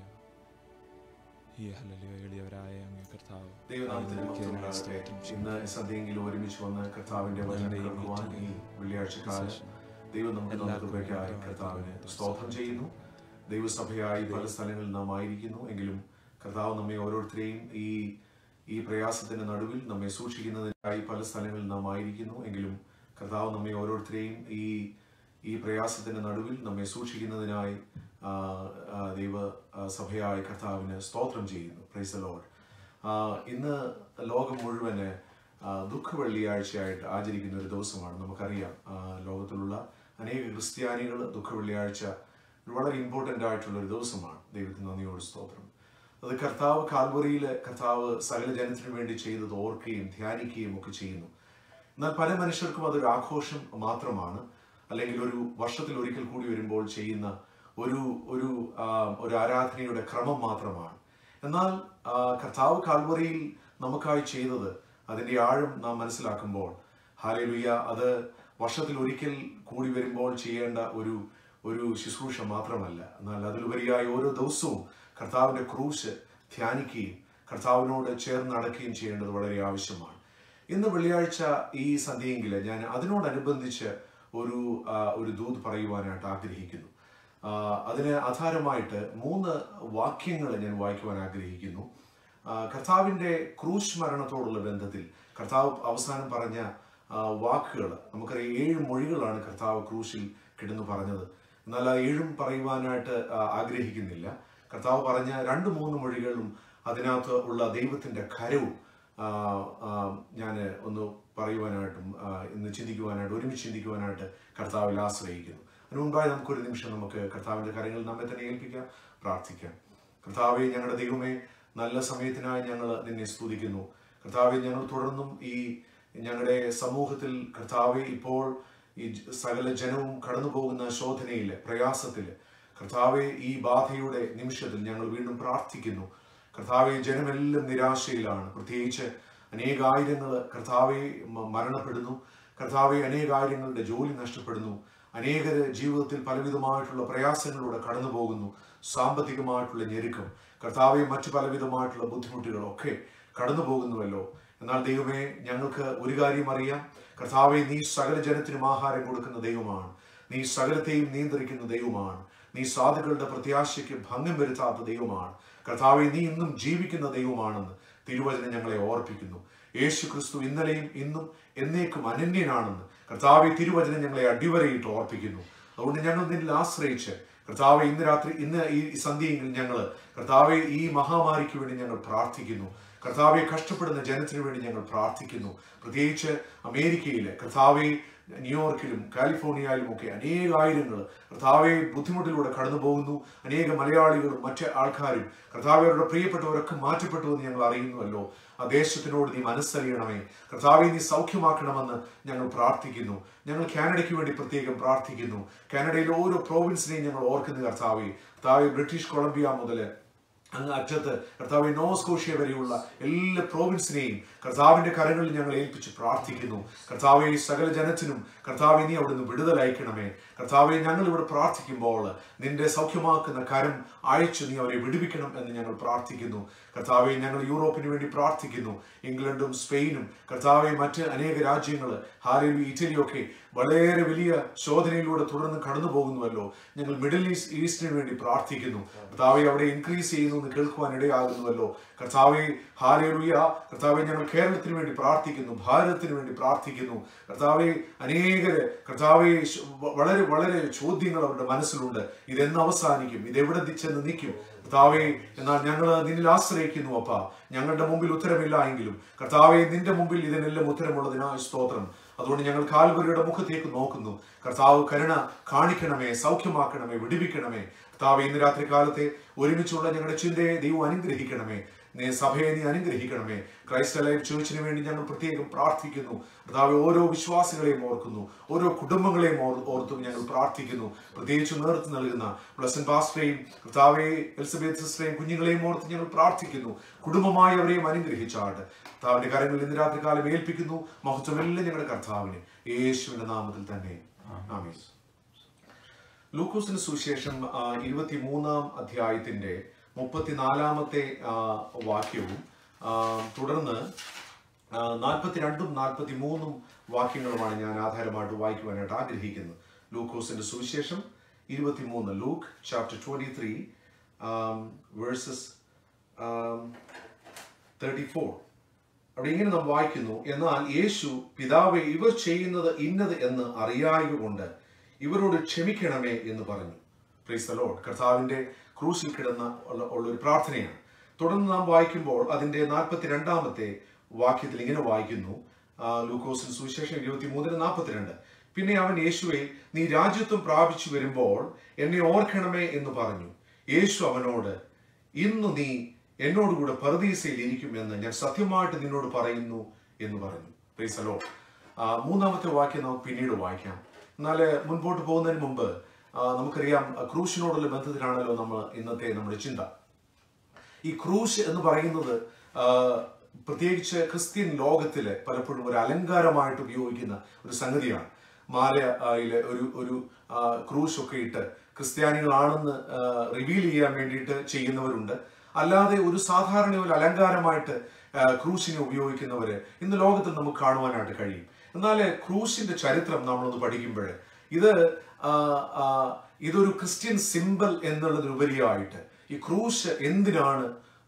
ഈ ഹല്ലേലൂയ എളിയവരായ അങ്ങേ കർത്താവ് ദൈവനാമത്തിന് മഹത്വമുണ്ടാകട്ടെ. ഇന്ന് സന്ധ്യയെങ്കിലും ഒരുമിച്ച് വന്ന് കർത്താവിന്റെ വചനം കേൾക്കുവാൻ ഈ വെള്ളിയാഴ്ച കാലം ദൈവം നമുക്ക് തന്ന കൃപയ്ക്കായി കർത്താവിന് സ്തോത്രം ചെയ്യുന്നു. ദൈവസഭയായി പല സ്ഥലങ്ങളിൽ നാം ആയിരിക്കുന്നു എങ്കിലും കർത്താവ് നമ്മെ ഓരോരുത്തരെയും ഈ ഈ പ്രയാസത്തിന്റെ നടുവിൽ നമ്മെ സൂക്ഷിക്കുന്നതിനായി പല സ്ഥലങ്ങളിൽ നാം ആയിരിക്കുന്നു എങ്കിലും കർത്താവ് നമ്മെ ഓരോരുത്തരെയും ഈ ഈ പ്രയാസത്തിന്റെ നടുവിൽ നമ്മെ സൂക്ഷിക്കുന്നതിനായി ദൈവ സഭയായ കർത്താവിന് സ്തോത്രം ചെയ്യുന്നു. Praise the Lord. ഇന്ന് ലോകം മുഴുവന് ദുഃഖ വെള്ളിയാഴ്ചയായിട്ട് ആചരിക്കുന്ന ഒരു ദിവസമാണ്. നമുക്കറിയാം ലോകത്തിലുള്ള അനേക ക്രിസ്ത്യാനികൾ ദുഃഖ വെള്ളിയാഴ്ച വളരെ ഇമ്പോർട്ടൻ്റ് ആയിട്ടുള്ള ഒരു ദിവസമാണ്. ദൈവത്തിന് നന്ദിയോട് സ്തോത്രം. അത് കർത്താവ് കാൽവറിയിൽ കർത്താവ് സകല ജനത്തിനു വേണ്ടി ചെയ്തത് ഓർക്കുകയും ധ്യാനിക്കുകയും ഒക്കെ ചെയ്യുന്നു. എന്നാൽ പല മനുഷ്യർക്കും അതൊരു ആഘോഷം മാത്രമാണ്, അല്ലെങ്കിൽ ഒരു വർഷത്തിൽ ഒരിക്കൽ കൂടി വരുമ്പോൾ ചെയ്യുന്ന ഒരു ഒരു ഒരു ആരാധനയുടെ ക്രമം മാത്രമാണ്. എന്നാൽ കർത്താവ് കാൽവറിയിൽ നമുക്കായി ചെയ്തത് അതിൻ്റെ ആഴം നാം മനസ്സിലാക്കുമ്പോൾ ഹല്ലേലൂയ, അത് വർഷത്തിൽ ഒരിക്കൽ കൂടി വരുമ്പോൾ ചെയ്യേണ്ട ഒരു ഒരു ശുശ്രൂഷ മാത്രമല്ല, എന്നാൽ അതിലുപരിയായി ഓരോ ദിവസവും കർത്താവിൻ്റെ ക്രൂശ് ധ്യാനിക്കുകയും കർത്താവിനോട് ചേർന്ന് നടക്കുകയും ചെയ്യേണ്ടത് വളരെ ആവശ്യമാണ്. ഇന്ന് വെള്ളിയാഴ്ച ഈ സന്ധ്യയെങ്കിൽ ഞാൻ അതിനോടനുബന്ധിച്ച് ഒരു ഒരു ദൂത് പറയുവാനായിട്ട് ആഗ്രഹിക്കുന്നു. അതിന് ആധാരമായിട്ട് മൂന്ന് വാക്യങ്ങൾ ഞാൻ വായിക്കുവാൻ ആഗ്രഹിക്കുന്നു. കർത്താവിൻ്റെ ക്രൂശ് മരണത്തോടുള്ള ബന്ധത്തിൽ കർത്താവ് അവസാനം പറഞ്ഞ വാക്കുകൾ നമുക്കറിയാം. ഏഴ് മൊഴികളാണ് കർത്താവ് ക്രൂശിൽ കിടന്നു പറഞ്ഞത്. എന്നാൽ ആ ഏഴും പറയുവാനായിട്ട് ആഗ്രഹിക്കുന്നില്ല. കർത്താവ് പറഞ്ഞ രണ്ട് മൂന്ന് മൊഴികളും അതിനകത്ത് ഉള്ള ദൈവത്തിൻ്റെ കരവും ഞാൻ ഒന്ന് പറയുവാനായിട്ടും ഇന്ന് ചിന്തിക്കുവാനായിട്ട് ഒരുമിച്ച് ചിന്തിക്കുവാനായിട്ട് കർത്താവിൽ ആശ്രയിക്കുന്നു. അതിന് മുൻപായി നമുക്കൊരു നിമിഷം നമുക്ക് കർത്താവിൻ്റെ കാര്യങ്ങളിൽ നമ്മെ തന്നെ ഏൽപ്പിക്കാം, പ്രാർത്ഥിക്കാം. കർത്താവെ, ഞങ്ങളുടെ ദൈവമേ, നല്ല സമയത്തിനായി ഞങ്ങൾ നിന്നെ സ്തുതിക്കുന്നു. കർത്താവെ, ഞങ്ങൾ തുടർന്നും ഈ ഞങ്ങളുടെ സമൂഹത്തിൽ കർത്താവെ ഇപ്പോൾ ഈ സകല ജനവും കടന്നു പോകുന്ന ശോധനയിൽ, പ്രയാസത്തിൽ, കർത്താവെ, ഈ ബാധയുടെ നിമിഷത്തിൽ ഞങ്ങൾ വീണ്ടും പ്രാർത്ഥിക്കുന്നു. കർത്താവെ, ജനമെല്ലാം നിരാശയിലാണ്. പ്രത്യേകിച്ച് അനേകായിരങ്ങൾ കർത്താവെ മരണപ്പെടുന്നു. കർത്താവെ, അനേകായിരങ്ങളുടെ ജോലി നഷ്ടപ്പെടുന്നു. അനേകർ ജീവിതത്തിൽ പലവിധമായിട്ടുള്ള പ്രയാസങ്ങളിലൂടെ കടന്നു പോകുന്നു. സാമ്പത്തികമായിട്ടുള്ള ഞെരുക്കം, കർത്താവെ, മറ്റു പലവിധമായിട്ടുള്ള ബുദ്ധിമുട്ടുകളൊക്കെ കടന്നു പോകുന്നുവല്ലോ. എന്നാൽ ദൈവമേ, ഞങ്ങൾക്ക് ഒരു കാര്യം അറിയാം. കർത്താവെ, നീ സകല ജനത്തിനും ആഹാരം കൊടുക്കുന്ന ദൈവമാണ്. നീ സകലത്തെയും നിയന്ത്രിക്കുന്ന ദൈവമാണ്. നീ സാധുക്കളുടെ പ്രത്യാശയ്ക്ക് ഭംഗം വരുത്താത്ത ദൈവമാണ്. കർത്താവെ, നീ ഇന്നും ജീവിക്കുന്ന ദൈവമാണെന്ന് തിരുവചനം ഞങ്ങളെ ഓർപ്പിക്കുന്നു. യേശു ക്രിസ്തു ഇന്നലെയും ഇന്നും എന്നേക്കും അനന്യനാണെന്ന് കർത്താവെ തിരുവചനം ഞങ്ങളെ അടിവരയിട്ട് ഓർപ്പിക്കുന്നു. അതുകൊണ്ട് ഞങ്ങൾ നിന്നിൽ ആശ്രയിച്ച് കർത്താവെ, ഇന്ന് രാത്രി ഇന്ന് ഈ സന്ധ്യയെങ്കിൽ ഞങ്ങൾ കർത്താവെ ഈ മഹാമാരിക്ക് വേണ്ടി ഞങ്ങൾ പ്രാർത്ഥിക്കുന്നു. കർത്താവെ, കഷ്ടപ്പെടുന്ന ജനത്തിനു വേണ്ടി ഞങ്ങൾ പ്രാർത്ഥിക്കുന്നു. പ്രത്യേകിച്ച് അമേരിക്കയിലെ കർത്താവെ, ന്യൂയോർക്കിലും കാലിഫോർണിയയിലും ഒക്കെ അനേകായിരങ്ങൾ കർത്താവെ ബുദ്ധിമുട്ടിലൂടെ കടന്നു പോകുന്നു. അനേക മലയാളികളും മറ്റ് ആൾക്കാരും കർത്താവെ അവരുടെ പ്രിയപ്പെട്ടവരൊക്കെ മാറ്റപ്പെട്ടു എന്ന് ഞങ്ങൾ അറിയുന്നുവല്ലോ. ആ ദേശത്തിനോട് നീ മനസ്സറിയണമേ. കർത്താവെ, നീ സൗഖ്യമാക്കണമെന്ന് ഞങ്ങൾ പ്രാർത്ഥിക്കുന്നു. ഞങ്ങൾ കാനഡയ്ക്ക് വേണ്ടി പ്രത്യേകം പ്രാർത്ഥിക്കുന്നു. കാനഡയിലെ ഓരോ പ്രോവിൻസിനെയും ഞങ്ങൾ ഓർക്കുന്നു. കർത്താവെ കർത്താവെ ബ്രിട്ടീഷ് കൊളംബിയ മുതൽ അങ്ങ് അറ്റത്ത് കർത്താവെ നോസ്കോഷ്യ വരെയുള്ള എല്ലാ പ്രോവിൻസിനെയും കർത്താവിന്റെ കരങ്ങളിൽ ഞങ്ങൾ ഏൽപ്പിച്ച് പ്രാർത്ഥിക്കുന്നു. കർത്താവെ, സകല ജനത്തിനും കർത്താവെ നീ അവിടുന്ന് വിടുതലയക്കണമേ. കർത്താവെ, ഞങ്ങൾ ഇവിടെ പ്രാർത്ഥിക്കുമ്പോൾ നിന്റെ സൗഖ്യമാക്കുന്ന കരം അയച്ചു നീ അവരെ വിടുവിക്കണം എന്ന് ഞങ്ങൾ പ്രാർത്ഥിക്കുന്നു. കർത്താവെ, ഞങ്ങൾ യൂറോപ്പിന് വേണ്ടി പ്രാർത്ഥിക്കുന്നു. ഇംഗ്ലണ്ടും സ്പെയിനും കർത്താവെ മറ്റ് അനേക രാജ്യങ്ങൾ, ഹാലേലൂയ, ഇറ്റലിയൊക്കെ വളരെ വലിയ ശോധനയിലൂടെ തുടർന്ന് കടന്നു പോകുന്നുവല്ലോ. ഞങ്ങൾ മിഡിൽ ഈസ്റ്റ് ഈസ്റ്റിന് വേണ്ടി പ്രാർത്ഥിക്കുന്നു. കർത്താവെ, അവിടെ ഇൻക്രീസ് ചെയ്യുന്നു എന്ന് കേൾക്കുവാൻ ഇടയാകുന്നുവല്ലോ. കർത്താവെ, ഹാലേലൂയ, കർത്താവെ, ഞങ്ങൾ കേരളത്തിന് വേണ്ടി പ്രാർത്ഥിക്കുന്നു. ഭാരതത്തിന് വേണ്ടി പ്രാർത്ഥിക്കുന്നു. കർത്താവെ, അനേകര് കർത്താവെ വളരെ വളരെ ചോദ്യങ്ങൾ അവരുടെ മനസ്സിലുണ്ട്. ഇതെന്ന് അവസാനിക്കും? ഇതെവിടെ ചെന്ന് നിൽക്കും? കർത്താവെ, എന്നാൽ ഞങ്ങൾ നിന്നിൽ ആശ്രയിക്കുന്നു. അപ്പ ഞങ്ങളുടെ മുമ്പിൽ ഉത്തരമില്ല എങ്കിലും കർത്താവെ, നിന്റെ മുമ്പിൽ ഇതിനെല്ലാം ഉത്തരമുള്ളതിനായി സ്തോത്രം. അതുകൊണ്ട് ഞങ്ങൾ കാൽവരിയുടെ മുഖത്തേക്ക് നോക്കുന്നു. കർത്താവ്, കരുണ കാണിക്കണമേ, സൗഖ്യമാക്കണമേ, വിടുവിക്കണമേ. കർത്താവെ, ഇന്ന് രാത്രി കാലത്തെ ഒരുമിച്ചുള്ള ഞങ്ങളുടെ ചിന്തയെ ദൈവം അനുഗ്രഹിക്കണമേ. നീ സഭയെ നീ അനുഗ്രഹിക്കണമേ. ക്രൈസ്റ്റ് ലൈഫ് ചർച്ചിന് വേണ്ടി ഞങ്ങൾ പ്രത്യേകം പ്രാർത്ഥിക്കുന്നു. കർത്താവെ, ഓരോ വിശ്വാസികളെയും ഓർക്കുന്നു, ഓരോ കുടുംബങ്ങളെയും ഓർത്തും ഞങ്ങൾ പ്രാർത്ഥിക്കുന്നു. പ്രത്യേകിച്ച് നേതൃത്വം നൽകുന്ന ബ്ലസൻ പാസ്റ്ററേയും കർത്താവെ എലിസബത്ത് സിസ്റ്ററേയും കുഞ്ഞുങ്ങളെയും ഓർത്ത് ഞങ്ങൾ പ്രാർത്ഥിക്കുന്നു. കുടുംബമായി അവരെയും അനുഗ്രഹിച്ചാട്ട് കർത്താവിന്റെ കാര്യങ്ങളിൽ ഇന്ന് രാത്രി കാലം ഏൽപ്പിക്കുന്നു. മഹത്വമെല്ലാം ഞങ്ങളുടെ കർത്താവിന് യേശുവിന്റെ നാമത്തിൽ തന്നെ ആമേൻ. ലൂക്കോസിന്റെ സുവിശേഷം ഇരുപത്തി മൂന്നാം അധ്യായത്തിന്റെ മുപ്പത്തിനാലാമത്തെ വാക്യവും തുടർന്ന് നാൽപ്പത്തിരണ്ടും നാൽപ്പത്തി മൂന്നും വാക്യങ്ങളുമാണ് ഞാൻ ആധാരമായിട്ട് വായിക്കുവാനായിട്ട് ആഗ്രഹിക്കുന്നത്. ലൂക്കോസിന്റെ സുവിശേഷം ഇരുപത്തിമൂന്ന്, Luke chapter twenty three verses thirty four. അവിടെ ഇങ്ങനെ നാം വായിക്കുന്നു, എന്നാൽ യേശു പിതാവേ, ഇവർ ചെയ്യുന്നത് ഇന്നത് എന്ന് അറിയായക കൊണ്ട് ഇവരോട് ക്ഷമിക്കണമേ എന്ന് പറഞ്ഞു. Praise the Lord. കർത്താവിന്റെ ക്രൂശിൽ കിടന്ന ഉള്ള ഒരു പ്രാർത്ഥനയാണ്. തുടർന്ന് നാം വായിക്കുമ്പോൾ അതിന്റെ നാൽപ്പത്തി രണ്ടാമത്തെ വാക്യത്തിൽ ഇങ്ങനെ വായിക്കുന്നു, ലൂക്കോസിൻ സുവിശേഷം ഇരുപത്തി മൂന്നിന് നാൽപ്പത്തിരണ്ട്. പിന്നെ അവൻ യേശുവെ, നീ രാജ്യത്വം പ്രാപിച്ചു വരുമ്പോൾ എന്നെ ഓർക്കണമേ എന്ന് പറഞ്ഞു. യേശു അവനോട്, ഇന്ന് നീ എന്നോടുകൂടെ പറുദീസയിൽ ഇരിക്കും എന്ന് ഞാൻ സത്യമായിട്ട് നിന്നോട് പറയുന്നു എന്ന് പറഞ്ഞു. Praise the Lord. മൂന്നാമത്തെ വാക്യം നമുക്ക് പിന്നീട് വായിക്കാം. എന്നാൽ മുൻപോട്ട് പോകുന്നതിന് മുമ്പ് നമുക്കറിയാം, ക്രൂശിനോടുള്ള ബന്ധത്തിലാണല്ലോ നമ്മൾ ഇന്നത്തെ നമ്മുടെ ചിന്ത. ഈ ക്രൂശ് എന്ന് പറയുന്നത് പ്രത്യേകിച്ച് ക്രിസ്ത്യൻ ലോകത്തില് പലപ്പോഴും ഒരു അലങ്കാരമായിട്ട് ഉപയോഗിക്കുന്ന ഒരു സംഗതിയാണ്. മാലയിലെ ഒരു ഒരു ക്രൂശ് ഒക്കെ ഇട്ട് ക്രിസ്ത്യാനികളാണെന്ന് റിവീൽ ചെയ്യാൻ വേണ്ടിയിട്ട് ചെയ്യുന്നവരുണ്ട്. അല്ലാതെ ഒരു സാധാരണ ഒരു അലങ്കാരമായിട്ട് ക്രൂശിനെ ഉപയോഗിക്കുന്നവര് ഇന്ന് ലോകത്തിൽ നമുക്ക് കാണുവാനായിട്ട് കഴിയും. എന്നാൽ ക്രൂശിന്റെ ചരിത്രം നമ്മളൊന്ന് പഠിക്കുമ്പോൾ ഇത് ഇതൊരു ക്രിസ്ത്യൻ സിംബൽ എന്നുള്ളതിനുപരിയായിട്ട് ഈ ക്രൂശ് എന്തിനാണ്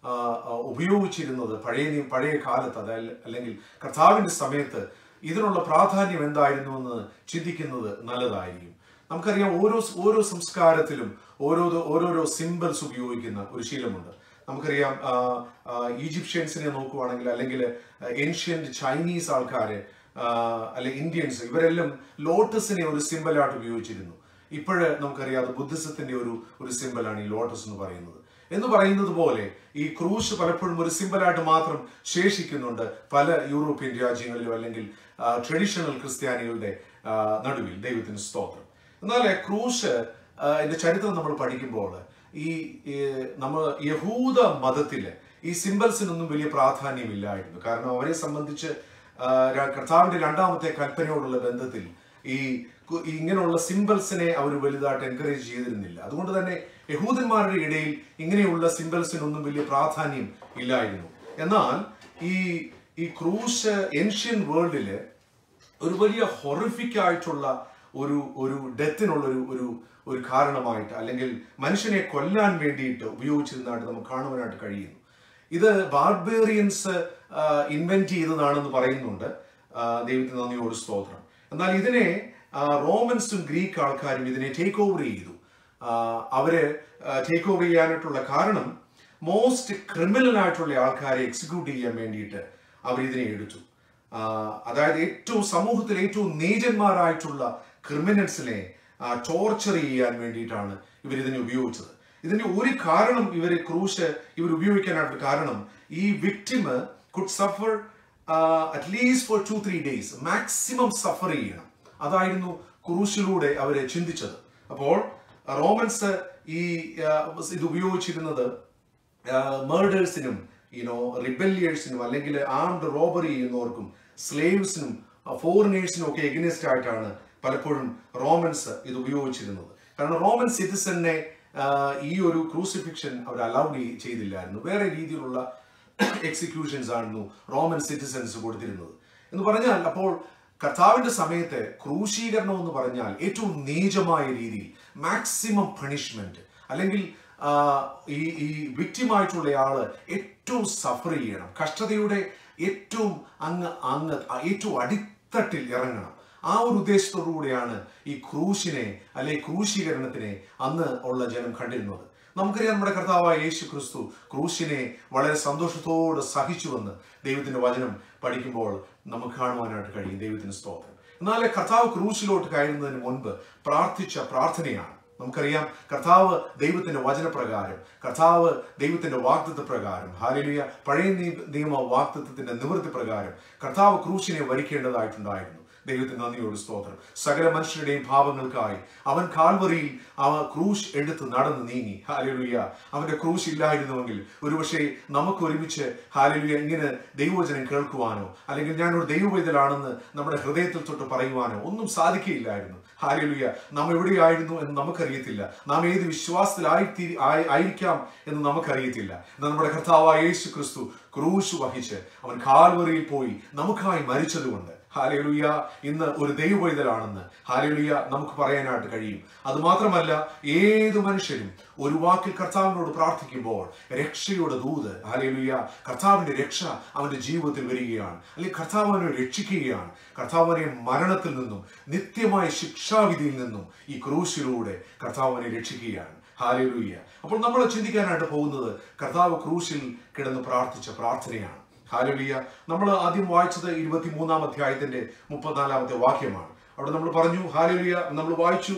ഉപയോഗിച്ചിരുന്നത് പഴയ പഴയ കാലത്ത്, അതായത് അല്ലെങ്കിൽ കർത്താവിന്റെ സമയത്ത് ഇതിനുള്ള പ്രാധാന്യം എന്തായിരുന്നു എന്ന് ചിന്തിക്കുന്നത് നല്ലതായിരിക്കും. നമുക്കറിയാം, ഓരോ ഓരോ സംസ്കാരത്തിലും ഓരോ ഓരോരോ സിംബൽസ് ഉപയോഗിക്കുന്ന ഒരു ശീലമുണ്ട്. നമുക്കറിയാം, ഈജിപ്ഷ്യൻസിനെ നോക്കുവാണെങ്കിൽ, അല്ലെങ്കിൽ ഏൻഷ്യന്റ് ചൈനീസ് ആൾക്കാര്, അല്ലെ ഇന്ത്യൻസ്, ഇവരെല്ലാം ലോട്ടസിനെ ഒരു സിംബലായിട്ട് ഉപയോഗിച്ചിരുന്നു. ഇപ്പോഴ് നമുക്കറിയാം, അത് ബുദ്ധിസത്തിന്റെ ഒരു ഒരു സിംബലാണ് ഈ ലോട്ടസ് എന്ന് പറയുന്നത്. എന്ന് പറയുന്നത് പോലെ ഈ ക്രൂശ് പലപ്പോഴും ഒരു സിംബലായിട്ട് മാത്രം ശേഷിക്കുന്നുണ്ട് പല യൂറോപ്യൻ രാജ്യങ്ങളിലും, അല്ലെങ്കിൽ ട്രഡീഷണൽ ക്രിസ്ത്യാനികളുടെ നടുവിൽ. ദൈവത്തിന് സ്തോത്രം. എന്നാൽ ക്രൂശ് ഇതിന്റെ ചരിത്രം നമ്മൾ പഠിക്കുമ്പോൾ ഈ നമ്മൾ യഹൂദ മതത്തില് ഈ സിംബൽസിനൊന്നും വലിയ പ്രാധാന്യമില്ലായിരുന്നു. കാരണം അവരെ സംബന്ധിച്ച് കർത്താവിന്റെ രണ്ടാമത്തെ കൽപ്പനയോടുള്ള ബന്ധത്തിൽ ഈ ഇങ്ങനെയുള്ള സിംബൽസിനെ അവർ വലുതായിട്ട് എൻകറേജ് ചെയ്തിരുന്നില്ല. അതുകൊണ്ട് തന്നെ യഹൂദന്മാരുടെ ഇടയിൽ ഇങ്ങനെയുള്ള സിംബൽസിനൊന്നും വലിയ പ്രാധാന്യം ഇല്ലായിരുന്നു. എന്നാൽ ഈ ഈ ക്രൂശ് ഏൻഷ്യൻ വേൾഡില് ഒരു വലിയ ഹൊറിഫിക് ആയിട്ടുള്ള ഒരു ഒരു ഡെത്തിനുള്ള ഒരു ഒരു ഒരു കാരണമായിട്ട്, അല്ലെങ്കിൽ മനുഷ്യനെ കൊല്ലാൻ വേണ്ടിയിട്ട് ഉപയോഗിച്ചിരുന്നതായിട്ട് നമുക്ക് കാണുവാനായിട്ട് കഴിയുന്നു. ഇത് ബാർബേറിയൻസ് ഇൻവെന്റ് ചെയ്തതാണെന്ന് പറയുന്നുണ്ട്. ദൈവത്തിന് നന്ദിയോട് സ്തോത്രം. എന്നാൽ ഇതിനെ റോമൻസും ഗ്രീക്ക് ആൾക്കാരും ഇതിനെ ടേക്ക് ഓവർ ചെയ്തു. അവര് ടേക്ക് ഓവർ ചെയ്യാനായിട്ടുള്ള കാരണം മോസ്റ്റ് ക്രിമിനൽ ആയിട്ടുള്ള ആൾക്കാരെ എക്സിക്യൂട്ട് ചെയ്യാൻ വേണ്ടിയിട്ട് അവർ ഇതിനെ എടുത്തു. അതായത് ഏറ്റവും സമൂഹത്തിൽ ഏറ്റവും നീചന്മാരായിട്ടുള്ള ക്രിമിനൽസിനെ ടോർച്ചർ ചെയ്യാൻ വേണ്ടിയിട്ടാണ് ഇവർ ഇതിനെ ഉപയോഗിച്ചത്. ഇതിന്റെ ഒരു കാരണം, ഇവരെ ക്രൂശ് ഇവർ ഉപയോഗിക്കാനായിട്ടുള്ള കാരണം, ഈ victim could suffer at least for two three days maximum suffer ചെയ്യണം. അതായിരുന്നു ക്രൂശിലൂടെ അവരെ ചിന്തിച്ചത്. അപ്പോൾ റോമൻസ് ഈ ഇത് ഉപയോഗിച്ചിരുന്നത് മേർഡേഴ്സിനും യുനോ റിബല്യേഴ്സിനും, അല്ലെങ്കിൽ ആംഡ് റോബറി ചെയ്യുന്നവർക്കും, സ്ലേവ്സിനും, ഫോറിനേഴ്സിനും ഒക്കെ എഗനിസ്റ്റ് ആയിട്ടാണ് പലപ്പോഴും റോമൻസ് ഇത് ഉപയോഗിച്ചിരുന്നത്. കാരണം റോമൻ സിറ്റിസനെ ഈ ഒരു ക്രൂസിഫിക്ഷൻ അവർ അലൗഡ് ചെയ്തില്ലായിരുന്നു. വേറെ രീതിയിലുള്ള എക്സിക്യൂഷൻസ് ആയിരുന്നു റോമൻ സിറ്റിസൻസ് കൊടുത്തിരുന്നത് എന്ന് പറഞ്ഞാൽ, അപ്പോൾ കർത്താവിന്റെ സമയത്ത് ക്രൂശീകരണം എന്ന് പറഞ്ഞാൽ ഏറ്റവും നീചമായ രീതിയിൽ മാക്സിമം പണിഷ്മെന്റ്, അല്ലെങ്കിൽ ഈ ഈ വിക്ടിമായിട്ടുള്ള ആള് ഏറ്റവും സഫർ ചെയ്യണം, കഷ്ടതയുടെ ഏറ്റവും അങ്ങ് അങ്ങ് ഏറ്റവും അടിത്തട്ടിൽ ഇറങ്ങണം. ആ ഒരു ഉദ്ദേശത്തോടു കൂടിയാണ് ഈ ക്രൂശിനെ, അല്ലെ ക്രൂശീകരണത്തിനെ അന്ന് ഉള്ള ജനം കണ്ടിരുന്നത്. നമുക്കറിയാം, നമ്മുടെ കർത്താവായ യേശു ക്രിസ്തു ക്രൂശിനെ വളരെ സന്തോഷത്തോടെ സഹിച്ചുവെന്ന് ദൈവത്തിന്റെ വചനം പഠിക്കുമ്പോൾ നമുക്ക് കാണുവാനായിട്ട് കഴിയും. ദൈവത്തിന് സ്തോത്രം. എന്നാൽ കർത്താവ് ക്രൂശിലോട്ട് കയറുന്നതിന് മുൻപ് പ്രാർത്ഥിച്ച പ്രാർത്ഥനയാണ്. നമുക്കറിയാം കർത്താവ് ദൈവത്തിന്റെ വചനപ്രകാരം, കർത്താവ് ദൈവത്തിന്റെ വാഗ്ദത്ത പ്രകാരം, ഹല്ലേലൂയ, പഴയ നിയമ വാഗ്ദത്തത്തിന്റെ നിവൃത്തി പ്രകാരം കർത്താവ് ക്രൂശിനെ വരിക്കേണ്ടതായിട്ടുണ്ടായിരുന്നു. ദൈവത്തിന് നന്ദിയോട് സ്തോത്രം. സകല മനുഷ്യരുടെയും പാപങ്ങൾക്കായി അവൻ കാൽവറിയിൽ അവ ക്രൂശ് എടുത്ത് നടന്ന് നീങ്ങി. ഹല്ലേലൂയ. അവന്റെ ക്രൂശ് ഇല്ലായിരുന്നുവെങ്കിൽ ഒരുപക്ഷെ നമുക്ക് ഒരുമിച്ച് ഹല്ലേലൂയ ഇങ്ങനെ ദൈവവചനം കേൾക്കുവാനോ അല്ലെങ്കിൽ ഞാനൊരു ദൈവവേദലാണെന്ന് നമ്മുടെ ഹൃദയത്തിൽ തൊട്ട് പറയുവാനോ ഒന്നും സാധിക്കുകയില്ലായിരുന്നു. ഹല്ലേലൂയ. നാം എവിടെയായിരുന്നു എന്ന് നമുക്കറിയത്തില്ല. നാം ഏത് വിശ്വാസത്തിലായി ആയിരിക്കാം എന്ന് നമുക്കറിയത്തില്ല. എന്നാൽ നമ്മുടെ കർത്താവായ യേശു ക്രിസ്തു ക്രൂശ് വഹിച്ച് അവൻ കാൽവറിയിൽ പോയി നമുക്കായി മരിച്ചതുകൊണ്ട് ഹല്ലേലൂയ ഇന്ന് ഒരു ദൈവവേദലാണെന്ന് ഹല്ലേലൂയ നമുക്ക് പറയാനായിട്ട് കഴിയും. അതുമാത്രമല്ല, ഏത് മനുഷ്യരും ഒരു വാക്കിൽ കർത്താവിനോട് പ്രാർത്ഥിക്കുമ്പോൾ രക്ഷയുടെ ദൂത് ഹല്ലേലൂയ കർത്താവിന്റെ രക്ഷ അവന്റെ ജീവിതത്തിൽ വരികയാണ്. അല്ലെങ്കിൽ കർത്താവ് അവനെ രക്ഷിക്കുകയാണ്. കർത്താവിനെ മരണത്തിൽ നിന്നും നിത്യമായ ശിക്ഷാവിധിയിൽ നിന്നും ഈ ക്രൂശിലൂടെ കർത്താവിനെ രക്ഷിക്കുകയാണ്. ഹല്ലേലൂയ. അപ്പോൾ നമ്മൾ ചിന്തിക്കാനായിട്ട് പോകുന്നത് കർത്താവ് ക്രൂശിൽ കിടന്ന് പ്രാർത്ഥിച്ച പ്രാർത്ഥനയാണ്. ഹല്ലേലൂയ. നമ്മൾ ആദ്യം വായിച്ചത് ഇരുപത്തി മൂന്നാം അധ്യായത്തിന്റെ മുപ്പത്തിനാലാമത്തെ വാക്യമാണ്. അവിടെ നമ്മൾ പറഞ്ഞു ഹല്ലേലൂയ, നമ്മൾ വായിച്ചു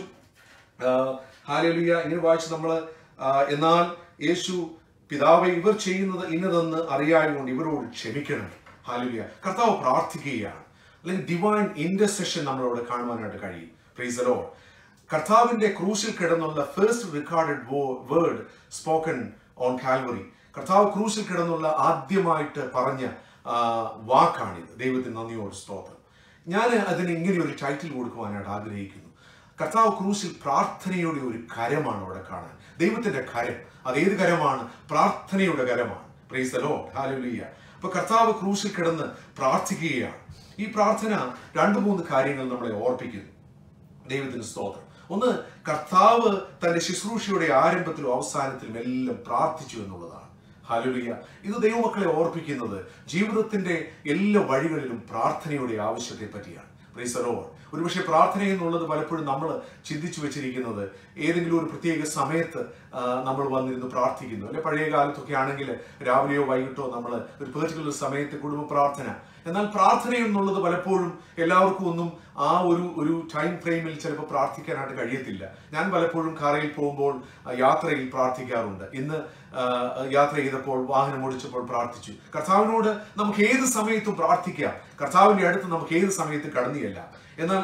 ഹല്ലേലൂയ ഇങ്ങനെ വായിച്ചു നമ്മൾ, എന്നാൽ യേശു പിതാവേ ഇവർ ചെയ്യുന്നത് ഇന്നതെന്ന് അറിയായതുകൊണ്ട് ഇവരോട് ക്ഷമിക്കണം. ഹല്ലേലൂയ. കർത്താവ് പ്രാർത്ഥിക്കുകയാണ്. അല്ലെങ്കിൽ ഡിവൈൻ ഇന്റർസെഷൻ നമ്മളവിടെ കാണുവാനായിട്ട് കഴിയും. Praise the Lord. കർത്താവിന്റെ ക്രൂശിൽ കിടന്നുള്ള first recorded word spoken on Calvary, കർത്താവ് ക്രൂശിൽ കിടന്നുള്ള ആദ്യമായിട്ട് പറഞ്ഞ വാക്കാണിത്. ദൈവത്തിന് നന്ദിയോട് സ്തോത്രം. ഞാൻ അതിന് ഇങ്ങനെ ഒരു ടൈറ്റിൽ കൊടുക്കുവാനായിട്ട് ആഗ്രഹിക്കുന്നു. കർത്താവ് ക്രൂശിൽ പ്രാർത്ഥനയുടെ ഒരു കരമാണ് അവിടെ കാണാൻ. ദൈവത്തിന്റെ കരം. അതേത് കരമാണ്? പ്രാർത്ഥനയുടെ കരമാണ്. Praise the Lord. ഹല്ലേലൂയ. അപ്പൊ കർത്താവ് ക്രൂശിൽ കിടന്ന് പ്രാർത്ഥിക്കുകയാണ്. ഈ പ്രാർത്ഥന രണ്ട് മൂന്ന് കാര്യങ്ങൾ നമ്മളെ ഓർപ്പിക്കുന്നു. ദൈവത്തിന് സ്തോത്രം. ഒന്ന്, കർത്താവ് തന്റെ ശുശ്രൂഷയുടെ ആരംഭത്തിലും അവസാനത്തിലും എല്ലാം പ്രാർത്ഥിച്ചു എന്നുള്ളതാണ്. ഹല്ലേലൂയ. ഇത് ദൈവമക്കളെ ഓർപ്പിക്കുന്നത് ജീവിതത്തിന്റെ എല്ലാ വഴികളിലും പ്രാർത്ഥനയുടെ ആവശ്യത്തെ പറ്റിയാണ്. Praise the Lord. ഒരുപക്ഷെ പ്രാർത്ഥന എന്നുള്ളത് പലപ്പോഴും നമ്മൾ ചിന്തിച്ചു വെച്ചിരിക്കുന്നത് ഏതെങ്കിലും ഒരു പ്രത്യേക സമയത്ത് നമ്മൾ വന്നിരുന്ന് പ്രാർത്ഥിക്കുന്നു. അല്ലെ പഴയ കാലത്തൊക്കെ ആണെങ്കിൽ രാവിലെയോ വൈകിട്ടോ നമ്മൾ ഒരു പെർട്ടിക്കുലർ സമയത്ത് കുടുംബ പ്രാർത്ഥന. എന്നാൽ പ്രാർത്ഥന എന്നുള്ളത് പലപ്പോഴും എല്ലാവർക്കും ഒന്നും ആ ഒരു ഒരു ടൈം ഫ്രെയിമിൽ ചിലപ്പോൾ പ്രാർത്ഥിക്കാനായിട്ട് കഴിയത്തില്ല. ഞാൻ പലപ്പോഴും കാറിൽ പോകുമ്പോൾ യാത്രയിൽ പ്രാർത്ഥിക്കാറുണ്ട്. ഇന്ന് യാത്ര ചെയ്തപ്പോൾ വാഹനം ഓടിച്ചപ്പോൾ പ്രാർത്ഥിച്ചു. കർത്താവിനോട് നമുക്ക് ഏത് സമയത്തും പ്രാർത്ഥിക്കാം. കർത്താവിന്റെ അടുത്ത് നമുക്ക് ഏത് സമയത്തും കടന്നിയല്ല. എന്നാൽ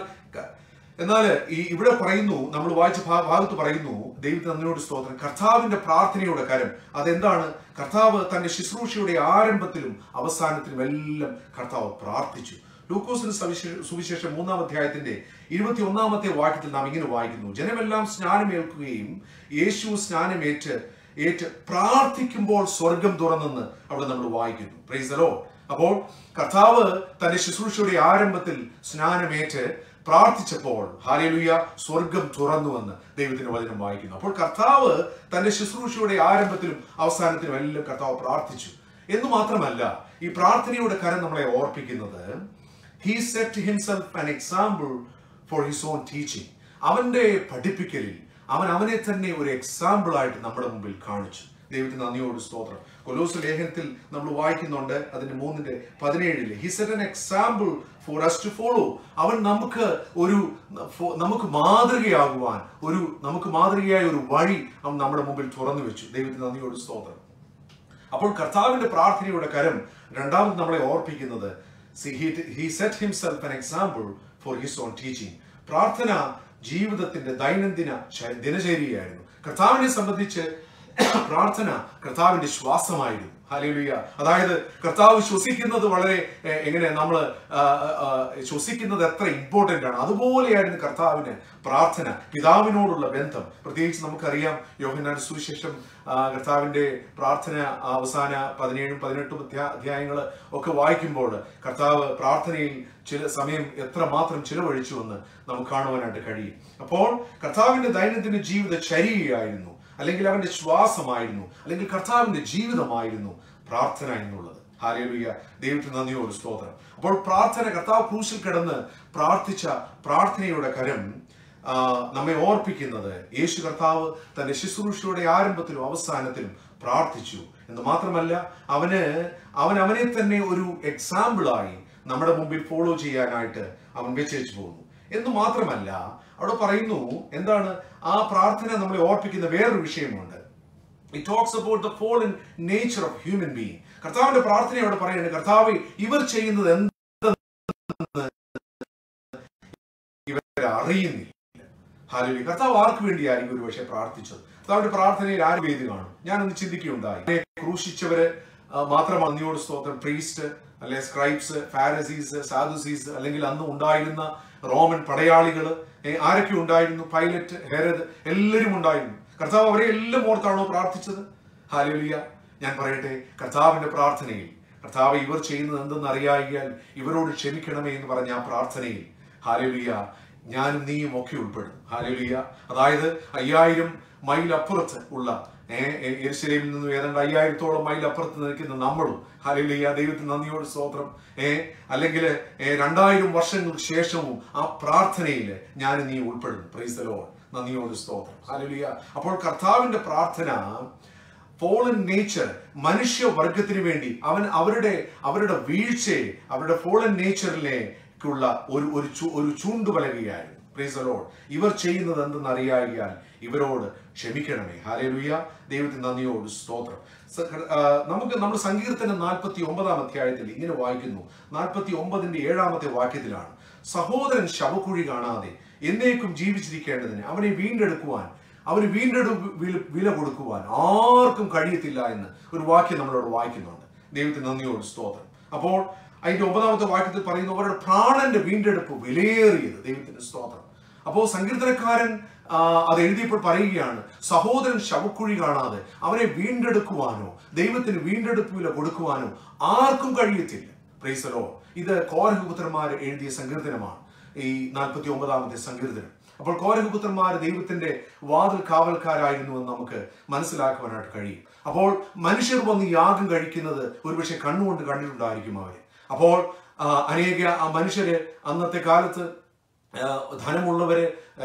എന്നാൽ ഈ ഇവിടെ പറയുന്നു, നമ്മൾ വായിച്ച ഭാഗത്ത് പറയുന്നു, ദൈവത്തിന് നന്ദിയോട് സ്തോത്രം, കർത്താവിന്റെ പ്രാർത്ഥനയുടെ കരം. അതെന്താണ്? കർത്താവ് തന്റെ ശുശ്രൂഷയുടെ ആരംഭത്തിലും അവസാനത്തിലും എല്ലാം കർത്താവ് പ്രാർത്ഥിച്ചു. ലൂക്കോസിന്റെ സുവിശേഷം മൂന്നാം അധ്യായത്തിന്റെ ഇരുപത്തി ഒന്നാമത്തെ വാക്യത്തിൽ നാം ഇങ്ങനെ വായിക്കുന്നു, ജനമെല്ലാം സ്നാനമേൽക്കുകയും യേശു സ്നാനമേറ്റ് ഏറ്റ് പ്രാർത്ഥിക്കുമ്പോൾ സ്വർഗം തുറന്നെന്ന് അവിടെ നമ്മൾ വായിക്കുന്നു. Praise the Lord. അപ്പോൾ കർത്താവ് തന്റെ ശുശ്രൂഷയുടെ ആരംഭത്തിൽ സ്നാനമേറ്റ് പ്രാർത്ഥിച്ചപ്പോൾ ഹല്ലേലൂയ സ്വർഗം തുറന്നുവെന്ന് ദൈവത്തിന്റെ വചനം വായിക്കുന്നു. അപ്പോൾ കർത്താവ് തന്റെ ശുശ്രൂഷയുടെ ആരംഭത്തിലും അവസാനത്തിലും എല്ലാം കർത്താവ് പ്രാർത്ഥിച്ചു എന്ന് മാത്രമല്ല, ഈ പ്രാർത്ഥനയുടെ കരം നമ്മളെ ഓർപ്പിക്കുന്നത് he set himself an example for his own teaching. അവന്റെ പഠിപ്പിക്കലിൽ അവൻ അവനെ തന്നെ ഒരു എക്സാമ്പിൾ ആയിട്ട് നമ്മുടെ മുമ്പിൽ കാണിച്ചു. ദൈവത്തിന് നന്ദിയോട് സ്തോത്രം. കൊലോസ് ലേഖനത്തിൽ നമ്മൾ വായിക്കുന്നുണ്ട്, അതിന്റെ മൂന്നിന്റെ പതിനേഴില് he set an example for us to follow. അവൻ നമുക്ക് ഒരു നമുക്ക് മാതൃകയാകുവാൻ ഒരു നമുക്ക് മാതൃകയായ ഒരു വഴി അവൻ നമ്മുടെ മുമ്പിൽ തുറന്നു വെച്ചു. ദൈവത്തിന് നന്ദിയോട് സ്തോത്രം. അപ്പോൾ കർത്താവിന്റെ പ്രാർത്ഥനയുടെ കരം രണ്ടാമത് നമ്മളെ ഓർപ്പിക്കുന്നത് he, he set himself an example for his own teaching. പ്രാർത്ഥന ജീവിതത്തിന്റെ ദൈനംദിന ദിനചര്യയായിരുന്നു. കർത്താവിനെ സംബന്ധിച്ച് പ്രാർത്ഥന കർത്താവിന്റെ ശ്വാസമായിരുന്നു. ഹല്ലേലൂയ. അതായത് കർത്താവ് ശ്വസിക്കുന്നത് വളരെ എങ്ങനെ നമ്മൾ ശ്വസിക്കുന്നത് എത്ര ഇമ്പോർട്ടന്റ് ആണ്, അതുപോലെയായിരുന്നു കർത്താവിന് പ്രാർത്ഥന, പിതാവിനോടുള്ള ബന്ധം. പ്രത്യേകിച്ച് നമുക്കറിയാം യോഹന്നാന്റെ സുവിശേഷം കർത്താവിന്റെ പ്രാർത്ഥന അവസാന പതിനേഴും പതിനെട്ടും അധ്യായങ്ങൾ ഒക്കെ വായിക്കുമ്പോൾ കർത്താവ് പ്രാർത്ഥനയിൽ ചില സമയം എത്രമാത്രം ചിലവഴിച്ചുവെന്ന് നമുക്ക് കാണുവാനായിട്ട് കഴിയും. അപ്പോൾ കർത്താവിന്റെ ദൈനംദിന ജീവിത ചര്യയായിരുന്നു, അല്ലെങ്കിൽ അവന്റെ ശ്വാസമായിരുന്നു, അല്ലെങ്കിൽ കർത്താവിന്റെ ജീവിതമായിരുന്നു പ്രാർത്ഥന എന്നുള്ളത്. ഹല്ലേലൂയ. ദൈവത്തിന് നന്ദിയോട് സ്തോത്രം. അപ്പോൾ പ്രാർത്ഥന, കർത്താവ് ക്രൂശിൽ കിടന്ന് പ്രാർത്ഥിച്ച പ്രാർത്ഥനയുടെ കരം നമ്മെ ഓർപ്പിക്കുന്നത് യേശു കർത്താവ് തന്റെ ശുശ്രൂഷയുടെ ആരംഭത്തിലും അവസാനത്തിലും പ്രാർത്ഥിച്ചു എന്ന് മാത്രമല്ല, അവന് അവൻ അവനെ തന്നെ ഒരു എക്സാമ്പിളായി നമ്മുടെ മുമ്പിൽ ഫോളോ ചെയ്യാനായിട്ട് അവൻ വെച്ചേച്ചു പോകുന്നു. എന്ന് മാത്രമല്ല അവിടെ പറയുന്നു എന്താണ് ആ പ്രാർത്ഥന നമ്മളെ ഓർപ്പിക്കുന്ന വേറൊരു വിഷയമുണ്ട്. It talks about the fallen nature of human being. കർത്താവിന്റെ പ്രാർത്ഥന അവിടെ പറയുന്നത് കർത്താവ് ഇവർ ചെയ്യുന്നത് എന്തെന്ന് ഇവർ അറിയുന്നില്ല. ഹല്ലേലൂയ. കർത്താവ് ആർക്ക് വേണ്ടിയായിരിക്കും ഒരു പക്ഷേ പ്രാർത്ഥിച്ചത്? കർത്താവിന്റെ പ്രാർത്ഥനയിൽ ആര് വേദി കാണും? ഞാനൊന്ന് ചിന്തിക്കുകയുണ്ടായി. ക്രൂശിച്ചവര് മാത്രമാണ് നന്ദിയോട് സ്തോത്രം. പ്രീസ്റ്റ് അല്ലെ സ്ക്രൈബ്സ്, ഫാരസീസ്, സാദുസീസ്, അല്ലെങ്കിൽ അന്ന് ഉണ്ടായിരുന്ന റോമൻ പടയാളികള് ആരൊക്കെ ഉണ്ടായിരുന്നു? പൈലറ്റ്, ഹെരോദ്, എല്ലാവരും ഉണ്ടായിരുന്നു. കർത്താവ് അവരെ എല്ലാം ഓർത്താണോ പ്രാർത്ഥിച്ചത്? ഹല്ലേലൂയ. ഞാൻ പറയട്ടെ, കർത്താവിന്റെ പ്രാർത്ഥനയിൽ കർത്താവ് ഇവർ ചെയ്യുന്നത് എന്തെന്ന് അറിയാകിയാൽ ഇവരോട് ക്ഷമിക്കണമേ എന്ന് പറഞ്ഞ ആ പ്രാർത്ഥനയിൽ ഹല്ലേലൂയ ഞാനും നീയും ഒക്കെ ഉൾപ്പെടും. ഹല്ലേലൂയ. അതായത് അയ്യായിരം മൈൽ അപ്പുറത്ത് ഉള്ള യെരുശലേമിൽ നിന്നും ഏതാണ്ട് അയ്യായിരത്തോളം മൈൽ അപ്പുറത്ത് നിൽക്കുന്ന നമ്മളും ഹല്ലേലൂയ ദൈവത്തിന് നന്ദിയോട് സ്തോത്രം ഏഹ് അല്ലെങ്കിൽ രണ്ടായിരം വർഷങ്ങൾക്ക് ശേഷവും ആ പ്രാർത്ഥനയിൽ ഞാനും നീ ഉൾപ്പെടുന്നു. Praise the Lord. നന്ദിയോട് സ്തോത്രം. ഹല്ലേലൂയ. അപ്പോൾ കർത്താവിന്റെ പ്രാർത്ഥന ഫോളൻ നേച്ചർ മനുഷ്യവർഗത്തിന് വേണ്ടി അവൻ അവരുടെ അവരുടെ വീഴ്ചയെ അവരുടെ ഫോളൻ നേച്ചറിലേക്കുള്ള ഒരു ഒരു ചൂണ്ടുപലകയായിരുന്നു. Price the Lord. ഇവർ ചെയ്യുന്നത് എന്തെന്ന് അറിയാകിയാൽ ഇവരോട് ക്ഷമിക്കണമേ. ഹല്ലേലൂയ. ദൈവത്തിന് നന്ദിയോട് സ്തോത്രം. നമുക്ക് നമ്മൾ സങ്കീർത്തനം നാൽപ്പത്തി ഒമ്പതാം അധ്യായത്തിൽ ഇങ്ങനെ വായിക്കുന്നു. നാൽപ്പത്തി ഒമ്പതിന്റെ ഏഴാമത്തെ വാക്യത്തിലാണ്, സഹോദരൻ ശവക്കുഴി കാണാതെ എന്നേക്കും ജീവിച്ചിരിക്കേണ്ടതിന് അവനെ വീണ്ടെടുക്കുവാൻ അവന് വീണ്ടെടു വില കൊടുക്കുവാൻ ആർക്കും കഴിയത്തില്ല എന്ന് ഒരു വാക്യം നമ്മളോട് വായിക്കുന്നുണ്ട്. ദൈവത്തിന് നന്ദിയോട് സ്തോത്രം. അപ്പോൾ അതിന്റെ ഒമ്പതാമത്തെ വാക്യത്തിൽ പറയുന്നു അവരുടെ പ്രാണന്റെ വീണ്ടെടുപ്പ് വിലയേറിയത്. ദൈവത്തിന് സ്തോത്രം. അപ്പോൾ സങ്കീർത്തനക്കാരൻ അത് എഴുതിയപ്പോൾ പറയുകയാണ്, സഹോദരൻ ശവക്കുഴി കാണാതെ അവനെ വീണ്ടെടുക്കുവാനോ ദൈവത്തിന് വീണ്ടെടുപ്പ് വില കൊടുക്കുവാനോ ആർക്കും കഴിയത്തില്ല. Praise the Lord. ഇത് കോരഹ് പുത്രന്മാർ എഴുതിയ സങ്കീർത്തനമാണ്, ഈ നാൽപ്പത്തി ഒമ്പതാമത്തെ സങ്കീർത്തനം. അപ്പോൾ കോരഹ് പുത്രന്മാർ ദൈവത്തിന്റെ വാതിൽ കാവൽക്കാരായിരുന്നു എന്ന് നമുക്ക് മനസ്സിലാക്കുവാനായിട്ട് കഴിയും. അപ്പോൾ മനുഷ്യർ വന്ന് യാഗം കഴിക്കുന്നത് ഒരുപക്ഷെ കണ്ണുകൊണ്ട് കണ്ടിട്ടുണ്ടായിരിക്കും അവരെ. അപ്പോൾ അനേക ആ മനുഷ്യര് അന്നത്തെ കാലത്ത് ധനമുള്ളവര്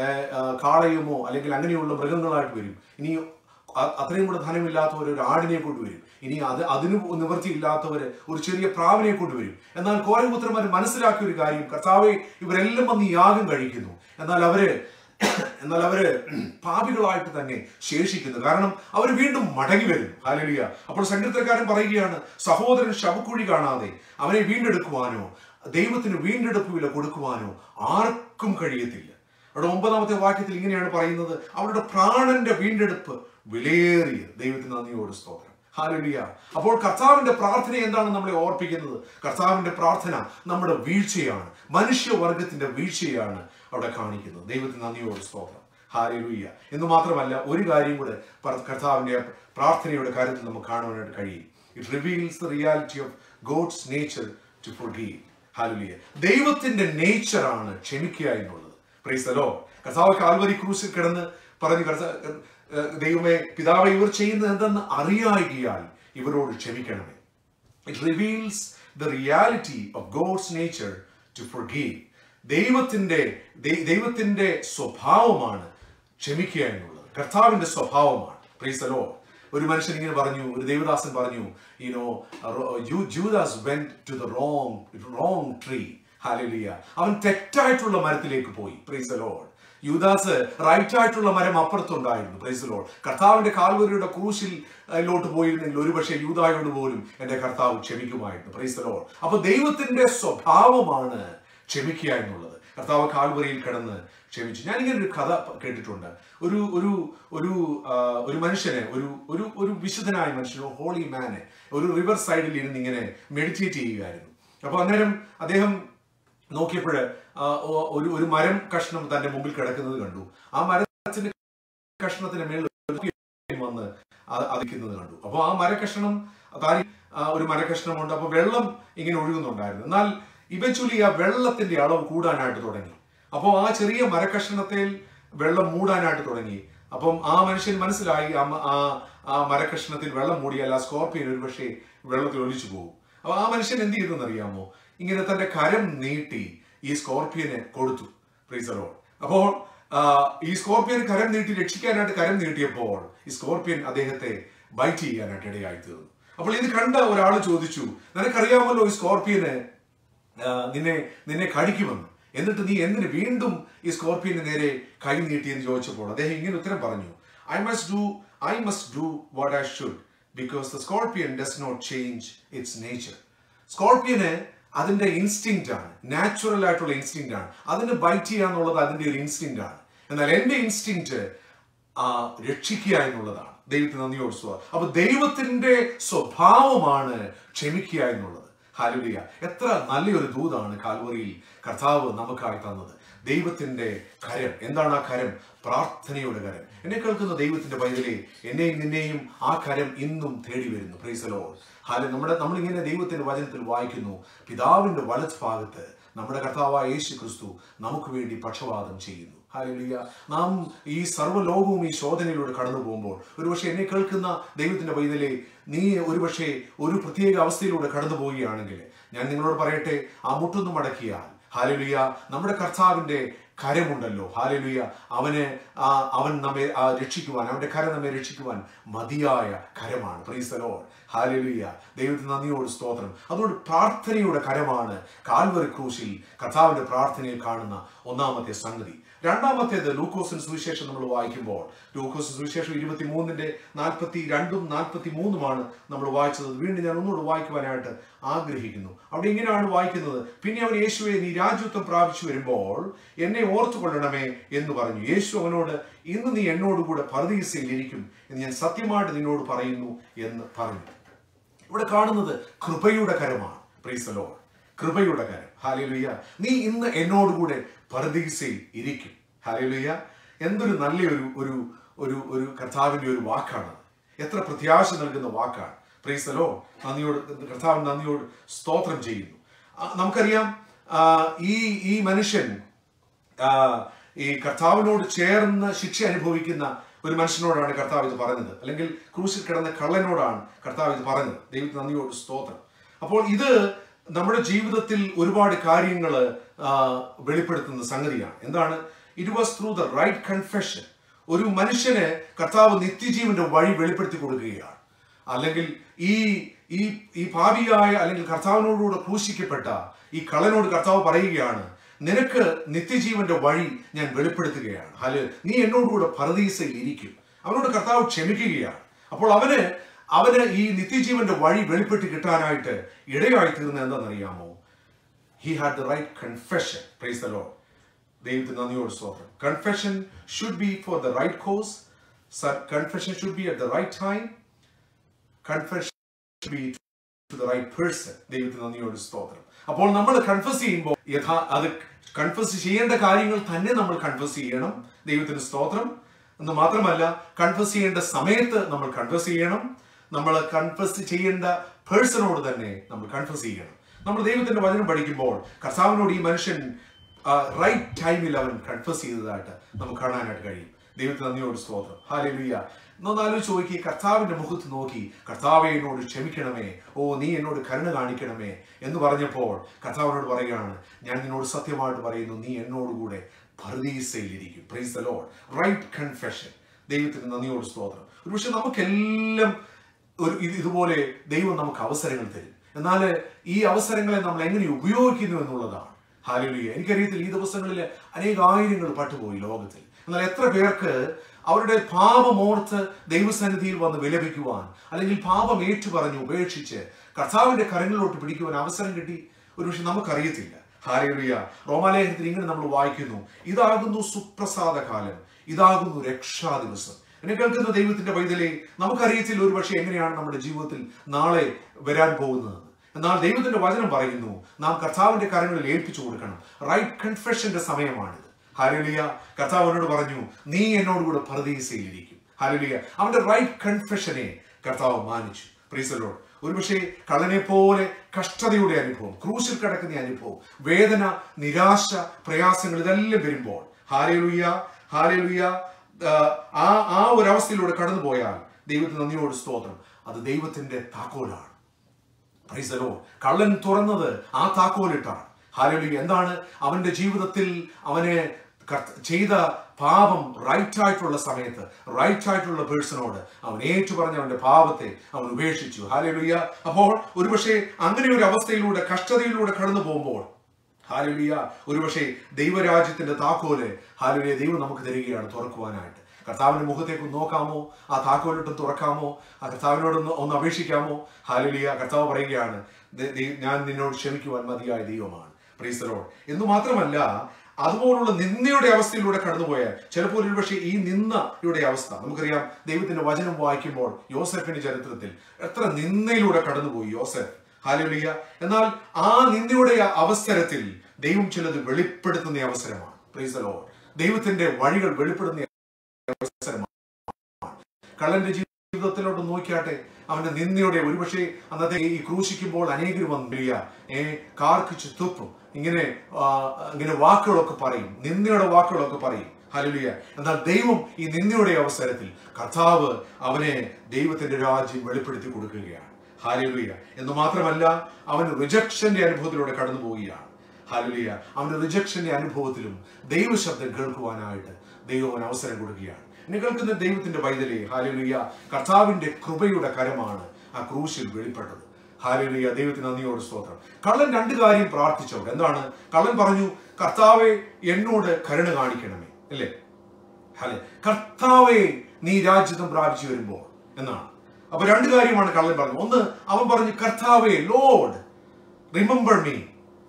കാളയുമോ അല്ലെങ്കിൽ അങ്ങനെയുള്ള മൃഗങ്ങളായിട്ട് വരും. ഇനി അത്രയും കൂടെ ധനമില്ലാത്തവർ ഒരു ആടിനെ കൊണ്ടുവരും. ഇനി അത് അതിന് നിവൃത്തിയില്ലാത്തവര് ഒരു ചെറിയ പ്രാവിനെ കൊണ്ടുവരും. എന്നാൽ കോരഹ് പുത്രന്മാർ മനസ്സിലാക്കിയ ഒരു കാര്യം, കർത്താവെ ഇവരെല്ലാം വന്ന് യാഗം കഴിക്കുന്നു, എന്നാൽ അവര് എന്നാൽ അവര് പാപികളായിട്ട് തന്നെ ശേഷിക്കുന്നു. കാരണം അവർ വീണ്ടും മടങ്ങി വരും. ഹല്ലേലൂയ. അപ്പോൾ സങ്കീർത്തനക്കാരൻ പറയുകയാണ്, സഹോദരൻ ശവക്കുഴി കാണാതെ അവനെ വീണ്ടെടുക്കുവാനോ ദൈവത്തിന് വീണ്ടെടുപ്പ് വില കൊടുക്കുവാനോ ആർക്കും കഴിയത്തില്ല. അവിടെ ഒമ്പതാമത്തെ വാക്യത്തിൽ ഇങ്ങനെയാണ് പറയുന്നത്, അവരുടെ പ്രാണന്റെ വീണ്ടെടുപ്പ് വിലയേറിയത്. ദൈവത്തിന് നന്ദിയോട് സ്തോത്രം. ഹല്ലേലൂയ. അപ്പോൾ കർത്താവിന്റെ പ്രാർത്ഥന എന്താണ് നമ്മളെ ഓർപ്പിക്കുന്നത്? കർത്താവിന്റെ പ്രാർത്ഥന നമ്മുടെ വീഴ്ചയാണ്, മനുഷ്യവർഗത്തിന്റെ വീഴ്ചയാണ് അവിടെ കാണിക്കുന്നത്. ദൈവത്തിന് നന്ദിയോട് സ്തോത്രം. ഹല്ലേലൂയ. എന്ന് മാത്രമല്ല ഒരു കാര്യം കൂടെ കർത്താവിന്റെ പ്രാർത്ഥനയുടെ കാര്യത്തിൽ നമുക്ക് കാണുവാനായിട്ട് കഴിയും. It reveals the reality of God's nature to forgive. Hallelujah. ദൈവത്തിന്റെ നേച്ചറാണ് ക്ഷമിക്കുക എന്നുള്ളത്. Praise the Lord. കർത്താവ് കാൽവരി ക്രൂസിൽ കിടന്ന് പറഞ്ഞു, ദൈവമേ പിതാവേ ഇവർ ചെയ്യുന്നത് എന്തെന്ന് അറിയായികയാൽ ഇവരോട് ക്ഷമിക്കണമേ. It reveals the reality of God's nature to forgive. ദൈവത്തിന്റെ ദൈവത്തിന്റെ സ്വഭാവമാണ് ക്ഷമിക്കുക എന്നുള്ളത്. കർത്താവിന്റെ സ്വഭാവമാണ്. Praise the Lord. ഒരു മനുഷ്യൻ ഇങ്ങനെ പറഞ്ഞു, ഒരു ദേവദാസൻ പറഞ്ഞു, you know Judas went to the wrong wrong tree. Hallelujah. അവൻ തെറ്റായിട്ടുള്ള മരത്തിലേക്ക് പോയി. Praise the Lord. യൂദാസ് റൈറ്റ് ആയിട്ടുള്ള മരം അപ്പുറത്തുണ്ടായിരുന്നു. Price the Lord. കർത്താവിന്റെ കാൽവരിയുടെ ക്രൂശിലോട്ട് പോയിരുന്നെങ്കിൽ ഒരുപക്ഷെ യൂദായോട് പോലും എന്റെ കർത്താവ് ക്ഷമിക്കുമായിരുന്നു. Price the Lord. അപ്പൊ ദൈവത്തിന്റെ സ്വഭാവമാണ് ക്ഷമിക്കുക എന്നുള്ളത്. കർത്താവ് കാൽവരിയിൽ കിടന്ന് ക്ഷമിച്ചു. ഞാനിങ്ങനെ ഒരു കഥ കേട്ടിട്ടുണ്ട്. ഒരു ഒരു ഒരു ഒരു മനുഷ്യനെ ഒരു ഒരു ഒരു വിശുദ്ധനായ മനുഷ്യനോ ഹോളി മാനെ ഒരു റിവർ സൈഡിൽ ഇരുന്ന് ഇങ്ങനെ മെഡിറ്റേറ്റ് ചെയ്യുകയായിരുന്നു. അപ്പൊ അന്നേരം അദ്ദേഹം നോക്കിയപ്പോൾ ഒരു ഒരു മരം കഷ്ണം തന്റെ മുമ്പിൽ കിടക്കുന്നത് കണ്ടു. ആ മരത്തിന്റെ കഷ്ണത്തിന് മേളിൽ വന്ന് അതിക്കുന്നത് കണ്ടു. അപ്പൊ ആ മരക്കഷ്ണം താരി ഒരു മരക്കഷ്ണമുണ്ട്. അപ്പൊ വെള്ളം ഇങ്ങനെ ഒഴുകുന്നുണ്ടായിരുന്നു. എന്നാൽ ഇവൻച്വലി ആ വെള്ളത്തിന്റെ അളവ് കൂടാനായിട്ട് തുടങ്ങി. അപ്പോൾ ആ ചെറിയ മരക്കഷ്ണത്തിൽ വെള്ളം മൂടാനായിട്ട് തുടങ്ങി. അപ്പം ആ മനുഷ്യൻ മനസ്സിലായി, ആ ആ മരക്കഷ്ണത്തിൽ വെള്ളം മൂടിയാൽ ആ സ്കോർപ്പിയൻ ഒരു പക്ഷേ വെള്ളത്തിൽ ഒലിച്ചു പോകും. അപ്പൊ ആ മനുഷ്യൻ എന്ത് ചെയ്തെന്ന് അറിയാമോ? ഇങ്ങനെ തന്റെ കരം നീട്ടി ഈ സ്കോർപ്പിയനെ കൊടുത്തു. Praise the Lord. അപ്പോൾ ഈ സ്കോർപ്പിയൻ കരം നീട്ടി രക്ഷിക്കാനായിട്ട് കരം നീട്ടിയപ്പോൾ ഈ സ്കോർപ്പിയൻ അദ്ദേഹത്തെ ബൈറ്റ് ചെയ്യാനായിട്ട് ഇടയായി തീർന്നു. അപ്പോൾ ഇത് കണ്ട ഒരാൾ ചോദിച്ചു, നിനക്കറിയാമല്ലോ ഈ സ്കോർപ്പിയന് നിന്നെ നിന്നെ കടിക്കുമെന്ന്. എന്നിട്ട് നീ എന്തിന് വീണ്ടും ഈ സ്കോർപ്പിയന് നേരെ കൈ നീട്ടിയെന്ന് ചോദിച്ചപ്പോൾ അദ്ദേഹം ഇങ്ങനെ ഉത്തരം പറഞ്ഞു, I must do I must do what I should because the scorpion does not change its nature. സ്കോർപ്പിയന് അതിന്റെ ഇൻസ്റ്റിങ്ക്റ്റ് ആണ്, നാച്ചുറൽ ആയിട്ടുള്ള ഇൻസ്റ്റിങ്ക്റ്റ് ആണ്. അതിന് ബൈറ്റ് ചെയ്യുക എന്നുള്ളത് അതിന്റെ ഒരു ഇൻസ്റ്റിങ്ക്റ്റ് ആണ്. എന്നാൽ എന്റെ ഇൻസ്റ്റിങ്ക്റ്റ് രക്ഷിക്കുക എന്നുള്ളതാണ്. ദൈവത്തിന് നന്ദിയോട് സ്തോത്രം. അപ്പൊ ദൈവത്തിന്റെ സ്വഭാവമാണ് ക്ഷമിക്കുക എന്നുള്ളത്. ഹല്ലേലൂയ. എത്ര നല്ലൊരു ദൂതാണ് കാൽവറിയിൽ കർത്താവ് നമുക്കായി തന്നത്. ദൈവത്തിന്റെ കരം. എന്താണ് ആ കരം? പ്രാർത്ഥനയുടെ കരം. എന്നെ കേൾക്കുന്ന ദൈവത്തിന്റെ പൈതലേ, എന്നെയും നിന്നെയും ആ കരം ഇന്നും തേടി വരുന്നു. Price the Lord. ഹാലെ നമ്മുടെ നമ്മളിങ്ങനെ ദൈവത്തിന്റെ വചനത്തിൽ വായിക്കുന്നു, പിതാവിന്റെ വലത് ഭാഗത്ത് നമ്മുടെ കർത്താവായ യേശു ക്രിസ്തു നമുക്ക് വേണ്ടി പക്ഷവാദം ചെയ്യുന്നു. ഹല്ലേലൂയ. നാം ഈ സർവ്വലോകവും ഈ ശോധനയിലൂടെ കടന്നു പോകുമ്പോൾ, ഒരുപക്ഷെ എന്നെ കേൾക്കുന്ന ദൈവത്തിന്റെ പൈതലേ, നീ ഒരുപക്ഷെ ഒരു പ്രത്യേക അവസ്ഥയിലൂടെ കടന്നു പോവുകയാണെങ്കിൽ ഞാൻ നിങ്ങളോട് പറയട്ടെ, ആ മുട്ടൊന്ന് മടക്കിയാൽ ഹല്ലേലൂയ നമ്മുടെ കർത്താവിന്റെ കരമുണ്ടല്ലോ. ഹല്ലേലൂയ. അവന് അവൻ നമ്മെ രക്ഷിക്കുവാൻ, അവന്റെ കരം നമ്മെ രക്ഷിക്കുവാൻ മതിയായ കരമാണ്. Praise the Lord. ഹല്ലേലൂയ. ദൈവത്തിന് നന്ദിയോട് സ്തോത്രം. അതുകൊണ്ട് പ്രാർത്ഥനയുടെ കരമാണ് കാൽവറി ക്രൂശിൽ കർത്താവിന്റെ പ്രാർത്ഥനയിൽ കാണുന്ന ഒന്നാമത്തെ സംഗതി. രണ്ടാമത്തേത് ലൂക്കോസിന്റെ സുവിശേഷം നമ്മൾ വായിക്കുമ്പോൾ, ലൂക്കോസിന്റെ സുവിശേഷം ഇരുപത്തി മൂന്നിന്റെ നാൽപ്പത്തി രണ്ടും നാൽപ്പത്തി മൂന്നുമാണ് നമ്മൾ വായിച്ചത്. വീണ്ടും ഞാൻ ഒന്നുകൂടെ വായിക്കുവാനായിട്ട് ആഗ്രഹിക്കുന്നു. അവിടെ ഇങ്ങനെയാണ് വായിക്കുന്നത്, പിന്നെ അവൻ യേശുവെ, നീ രാജ്യത്വം പ്രാപിച്ചു വരുമ്പോൾ എന്നെ ഓർത്തുകൊള്ളണമേ എന്ന് പറഞ്ഞു. യേശു അവനോട്, ഇന്ന് നീ എന്നോടുകൂടെ പർദീസയിൽ ഇരിക്കും എന്ന് ഞാൻ സത്യമായിട്ട് നിന്നോട് പറയുന്നു എന്ന് പറഞ്ഞു. ഇവിടെ കാണുന്നത് കൃപയുടെ കരമാണ്. Praise the Lord. കൃപയുടെ കരം. ഹല്ലേലൂയ. നീ ഇന്ന് എന്നോടുകൂടെ പർദീസയിൽ ഇരിക്കും. ഹല്ലേലൂയ. എന്തൊരു നല്ലൊരു ഒരു ഒരു ഒരു കർത്താവിന്റെ ഒരു വാക്കാണ്. എത്ര പ്രത്യാശ നൽകുന്ന വാക്കാണ്. Praise the Lord. നന്ദിയോട് കർത്താവിന് നന്ദിയോട് സ്തോത്രം ചെയ്യുന്നു. നമുക്കറിയാം, ഈ ഈ മനുഷ്യൻ ഈ കർത്താവിനോട് ചേർന്ന് ശിക്ഷ അനുഭവിക്കുന്ന ഒരു മനുഷ്യനോടാണ് കർത്താവ് ഇത് പറഞ്ഞത്, അല്ലെങ്കിൽ ക്രൂശിൽ കിടന്ന കള്ളനോടാണ് കർത്താവ് ഇത് പറഞ്ഞത്. ദൈവത്തിന് നന്ദിയോട് സ്തോത്രം. അപ്പോൾ ഇത് നമ്മുടെ ജീവിതത്തിൽ ഒരുപാട് കാര്യങ്ങൾ വെളിപ്പെടുത്തുന്ന സംഗതിയാണ്. എന്താണ്? It was through the right confession. ഒരു മനുഷ്യന് കർത്താവ് നിത്യജീവന്റെ വഴി വെളിപ്പെടുത്തി കൊടുക്കുകയാണ്. അല്ലെങ്കിൽ ഈ ഈ ഈ പാപിയായ, അല്ലെങ്കിൽ കർത്താവിനോടുകൂടെ ക്രൂശിക്കപ്പെട്ട ഈ കള്ളനോട് കർത്താവ് പറയുകയാണ്, നിനക്ക് നിത്യജീവന്റെ വഴി ഞാൻ വെളിപ്പെടുത്തുകയാണ്. അല്ലെ, നീ എന്നോടുകൂടെ പർദീസയിൽ ഇരിക്കും. അവനോട് കർത്താവ് ക്ഷമിക്കുകയാണ്. അപ്പോൾ അവന് അവന് ഈ നിത്യജീവന്റെ വഴി വെളിപ്പെട്ട് കിട്ടാനായിട്ട് ഇടയായി തീർന്നത് എന്താണെന്നറിയാമോ? He had the right confession. Praise the Lord. ദൈവത്തിന് നന്ദിയോട് സ്തോത്രം. Confession should be for the right cause. Confession should be at the right time. Confession should be to the right person. ദൈവത്തിന് നന്ദിയോട് സ്തോത്രം. അപ്പോൾ നമ്മൾ കൺഫസ് ചെയ്യുമ്പോൾ യഥാ അത് കൺഫസ് ചെയ്യേണ്ട കാര്യങ്ങൾ തന്നെ നമ്മൾ കൺഫസ് ചെയ്യണം. ദൈവത്തിന് സ്തോത്രം. എന്ന് മാത്രമല്ല, കൺഫസ് ചെയ്യേണ്ട സമയത്ത് നമ്മൾ കൺഫസ് ചെയ്യണം. നമ്മൾ കൺഫസ് ചെയ്യേണ്ട പേഴ്സണോട് തന്നെ നമ്മൾ കൺഫസ് ചെയ്യണം. നമ്മൾ ദൈവത്തിന്റെ വചനം പഠിക്കുമ്പോൾ കർത്താവിനോട് ഈ മനുഷ്യൻ റൈറ്റ് ടൈമിൽ അവൻ കൺഫസ് ചെയ്തതായിട്ട് നമുക്ക് കാണാനായിട്ട് കഴിയും. ദൈവത്തിന് നന്ദിയോട് സ്തോത്രം. ഹല്ലേലൂയ. എന്നൊന്നാലോചിച്ച് നോക്കി, കർത്താവിന്റെ മുഖത്ത് നോക്കി, കർത്താവെ എന്നോട് ക്ഷമിക്കണമേ, ഓ നീ എന്നോട് കരുണ കാണിക്കണമേ എന്ന് പറഞ്ഞപ്പോൾ കർത്താവിനോട് പറയുകയാണ്, ഞാൻ നിന്നോട് സത്യമായിട്ട് പറയുന്നു, നീ എന്നോടുകൂടെ പർദീസയിലിരിക്കും. Praise the Lord. Right confession. ദൈവത്തിന് നന്ദിയോട് സ്തോത്രം. ഒരുപക്ഷെ നമുക്കെല്ലാം ഒരു ഇതുപോലെ ദൈവം നമുക്ക് അവസരങ്ങൾ തരും. എന്നാൽ ഈ അവസരങ്ങളെ നമ്മൾ എങ്ങനെ ഉപയോഗിക്കുന്നു എന്നുള്ളതാണ്. ഹല്ലേലൂയ. എനിക്കറിയത്തില്ല, ഈ ദിവസങ്ങളിൽ അനേകായിരങ്ങൾ പട്ടുപോയി ലോകത്തിൽ. എന്നാൽ എത്ര പേർക്ക് അവരുടെ പാപമോർത്ത് ദൈവസന്നിധിയിൽ വന്ന് വിലപിക്കുവാൻ, അല്ലെങ്കിൽ പാപം ഏറ്റുപറഞ്ഞ് ഉപേക്ഷിച്ച് കർത്താവിന്റെ കരങ്ങളിലോട്ട് പിടിക്കുവാൻ അവസരം കിട്ടി? ഒരുപക്ഷെ നമുക്കറിയത്തില്ല. ഹല്ലേലൂയ. റോമാലേഖനത്തിൽ ഇങ്ങനെ നമ്മൾ വായിക്കുന്നു, ഇതാകുന്നു സുപ്രസാദ കാലം, ഇതാകുന്നു രക്ഷാ ദിവസം. എന്നെ കേൾക്കുന്ന ദൈവത്തിന്റെ പൈതലേ, നമുക്കറിയത്തില്ല ഒരുപക്ഷെ എങ്ങനെയാണ് നമ്മുടെ ജീവിതത്തിൽ നാളെ വരാൻ പോകുന്നത്. എന്നാൽ ദൈവത്തിന്റെ വചനം പറയുന്നു, നാം കർത്താവിന്റെ കരങ്ങളിൽ ഏൽപ്പിച്ചു കൊടുക്കണം. റൈറ്റ് കൺഫെഷന്റെ സമയമാണിത്. ഹല്ലേലൂയ. കർത്താവ് അവനോട് പറഞ്ഞു, നീ എന്നോടുകൂടെ പർദീസയിലിരിക്കും. ഹല്ലേലൂയ. അവന്റെ റൈറ്റ് കൺഫെഷനെ കർത്താവ് മാനിച്ചു. Praise the Lord. ഒരുപക്ഷെ കള്ളനെ പോലെ കഷ്ടതയുടെ അനുഭവം, ക്രൂശിൽ കിടക്കുന്ന അനുഭവം, വേദന, നിരാശ, പ്രയാസങ്ങൾ ഇതെല്ലാം വരുമ്പോൾ ഹല്ലേലൂയ ഹല്ലേലൂയ ആ ആ ഒരു അവസ്ഥയിലൂടെ കടന്നു പോയാൽ ദൈവത്തിന് നന്ദിയോട് സ്തോത്രം. അത് ദൈവത്തിന്റെ താക്കോലാണ്. Price the Lord. കള്ളൻ തുറന്നത് ആ താക്കോലിട്ടാണ്. ഹല്ലേലൂയ. എന്താണ്? അവന്റെ ജീവിതത്തിൽ അവനെ ചെയ്ത പാപം റൈറ്റ് ആയിട്ടുള്ള സമയത്ത് റൈറ്റ് ആയിട്ടുള്ള പേഴ്സണോട് അവൻ ഏറ്റുപറഞ്ഞ അവന്റെ പാപത്തെ അവൻ ഉപേക്ഷിച്ചു. ഹല്ലേലൂയ. അപ്പോൾ ഒരുപക്ഷെ അങ്ങനെ ഒരു അവസ്ഥയിലൂടെ, കഷ്ടതയിലൂടെ കടന്നു പോകുമ്പോൾ ഹല്ലേലൂയ. ഒരുപക്ഷെ ദൈവരാജ്യത്തിന്റെ താക്കോല് ഹല്ലേലൂയ ദൈവം നമുക്ക് തരികയാണ് തുറക്കുവാനായിട്ട്. കർത്താവിന്റെ മുഖത്തേക്ക് നോക്കാമോ? ആ താക്കോലിട്ട് തുറക്കാമോ? ആ കർത്താവിനോടൊന്ന് ഒന്ന് അപേക്ഷിക്കാമോ? ഹല്ലേലൂയ. കർത്താവ് പറയുകയാണ്, ഞാൻ നിന്നോട് ക്ഷമിക്കുവാൻ മതിയായ ദൈവമാണ്. Praise the Lord. എന്ന് മാത്രമല്ല, അതുപോലുള്ള നിന്ദയുടെ അവസ്ഥയിലൂടെ കടന്നുപോയാൽ ചിലപ്പോൾ ഒരുപക്ഷെ ഈ നിന്ദയുടെ അവസ്ഥ നമുക്കറിയാം. ദൈവത്തിന്റെ വചനം വായിക്കുമ്പോൾ യോസെഫിന്റെ ചരിത്രത്തിൽ എത്ര നിന്ദയിലൂടെ കടന്നുപോയി യോസെഫ്. ഹല്ലേലൂയ. എന്നാൽ ആ നിന്ദയുടെ അവസരത്തിൽ ദൈവം ചിലത് വെളിപ്പെടുത്തുന്ന അവസരമാണ്. Praise the Lord. ദൈവത്തിന്റെ വഴികൾ വെളിപ്പെടുന്ന അവസരമാണ്. കള്ളന്റെ ജീവിതത്തിലോട്ട് നോക്കിയാട്ടെ, അവന്റെ നിന്ദയുടെ ഒരുപക്ഷെ അന്നത്തെ ഈ ക്രൂശിക്കുമ്പോൾ അനേകർ വന്നില്ല, ഏ കാർക്കിച്ച് തുപ്പും, ഇങ്ങനെ ഇങ്ങനെ വാക്കുകളൊക്കെ പറയും, നിന്ദയുടെ വാക്കുകളൊക്കെ പറയും. ഹല്ലേലൂയ. എന്നാൽ ദൈവം ഈ നിന്ദയുടെ അവസരത്തിൽ കർത്താവ് അവനെ ദൈവത്തിന്റെ രാജ്യം വെളിപ്പെടുത്തി കൊടുക്കുകയാണ്. ഹല്ലേലൂയ. എന്ന് മാത്രമല്ല, അവൻ റിജക്ഷന്റെ അനുഭവത്തിലൂടെ കടന്നു പോവുകയാണ്. ഹല്ലേലൂയ. അവന്റെ റിജക്ഷന്റെ അനുഭവത്തിലും ദൈവശബ്ദം കേൾക്കുവാനായിട്ട് ദൈവം അവന് അവസരം കൊടുക്കുകയാണ്. എന്നെ കേൾക്കുന്ന ദൈവത്തിന്റെ പൈതലേ, ഹല്ലേലൂയ, കർത്താവിന്റെ കൃപയുടെ കരമാണ് ആ ക്രൂശിൽ വെളിപ്പെട്ടത്. ഹല്ലേലൂയ. ദൈവത്തിന് നന്ദിയോട് സ്തോത്രം. കള്ളൻ രണ്ട് കാര്യം പ്രാർത്ഥിച്ചവർ. എന്താണ്? കള്ളൻ പറഞ്ഞു, കർത്താവെ എന്നോട് കരുണ കാണിക്കണമേ, അല്ലേ? ഹല്ലെ കർത്താവെ നീ രാജ്യത്വം പ്രാപിച്ചു വരുമ്പോൾ എന്നാണ്. അപ്പൊ രണ്ട് കാര്യമാണ് കള്ളൻ പറഞ്ഞത്. ഒന്ന്, അവൻ പറഞ്ഞു, കർത്താവെ, ലോർഡ് റിമെമ്പർ മീ.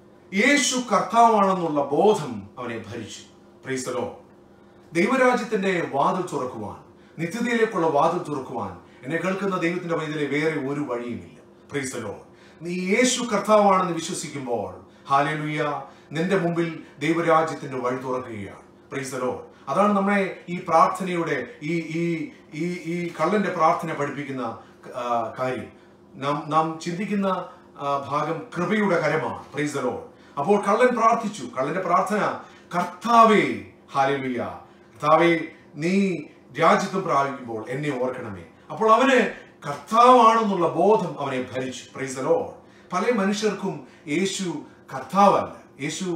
യേശു കർത്താവാണെന്നുള്ള ബോധം അവനെ ഭരിച്ചു. Praise the Lord. ദൈവരാജ്യത്തിന്റെ വാതിൽ തുറക്കുവാൻ, നിത്യതയിലേക്കുള്ള വാതിൽ തുറക്കുവാൻ എന്നെ കേൾക്കുന്ന ദൈവത്തിന്റെ പൈതലെ വേറെ ഒരു വഴിയുമില്ല. Praise the Lord. നീ യേശു കർത്താവാണെന്ന് വിശ്വസിക്കുമ്പോൾ ഹല്ലേലൂയ നിന്റെ മുമ്പിൽ ദൈവരാജ്യത്തിന്റെ വഴി തുറക്കുകയാണ്. Praise the Lord. അതാണ് നമ്മളെ ഈ പ്രാർത്ഥനയുടെ ഈ ഈ ഈ ഈ കള്ളന്റെ പ്രാർത്ഥന പഠിപ്പിക്കുന്ന കാര്യം. നാം നാം ചിന്തിക്കുന്ന ഭാഗം കൃപയുടെ കരമാണ്. Praise the Lord. അപ്പോൾ കള്ളൻ പ്രാർത്ഥിച്ചു. കള്ളന്റെ പ്രാർത്ഥന, കർത്താവേ, ഹല്ലേലൂയ, കർത്താവേ നീ രാജ്യത്വം പ്രാപിക്കുമ്പോൾ എന്നെ ഓർക്കണമേ. അപ്പോൾ അവന് കർത്താവാണെന്നുള്ള ബോധം അവനെ ഭരിച്ചു. Praise the Lord. പല മനുഷ്യർക്കും യേശു കർത്താവല്ല, യേശു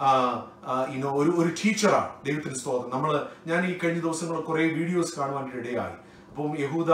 ഇനോ ഒരു ഒരു ടീച്ചറാണ്. ദൈവത്തിന് സ്തോത്രം. നമ്മൾ ഞാൻ ഈ കഴിഞ്ഞ ദിവസങ്ങൾ കുറെ വീഡിയോസ് കാണുവാൻ ഇടയായി. അപ്പം യഹൂദ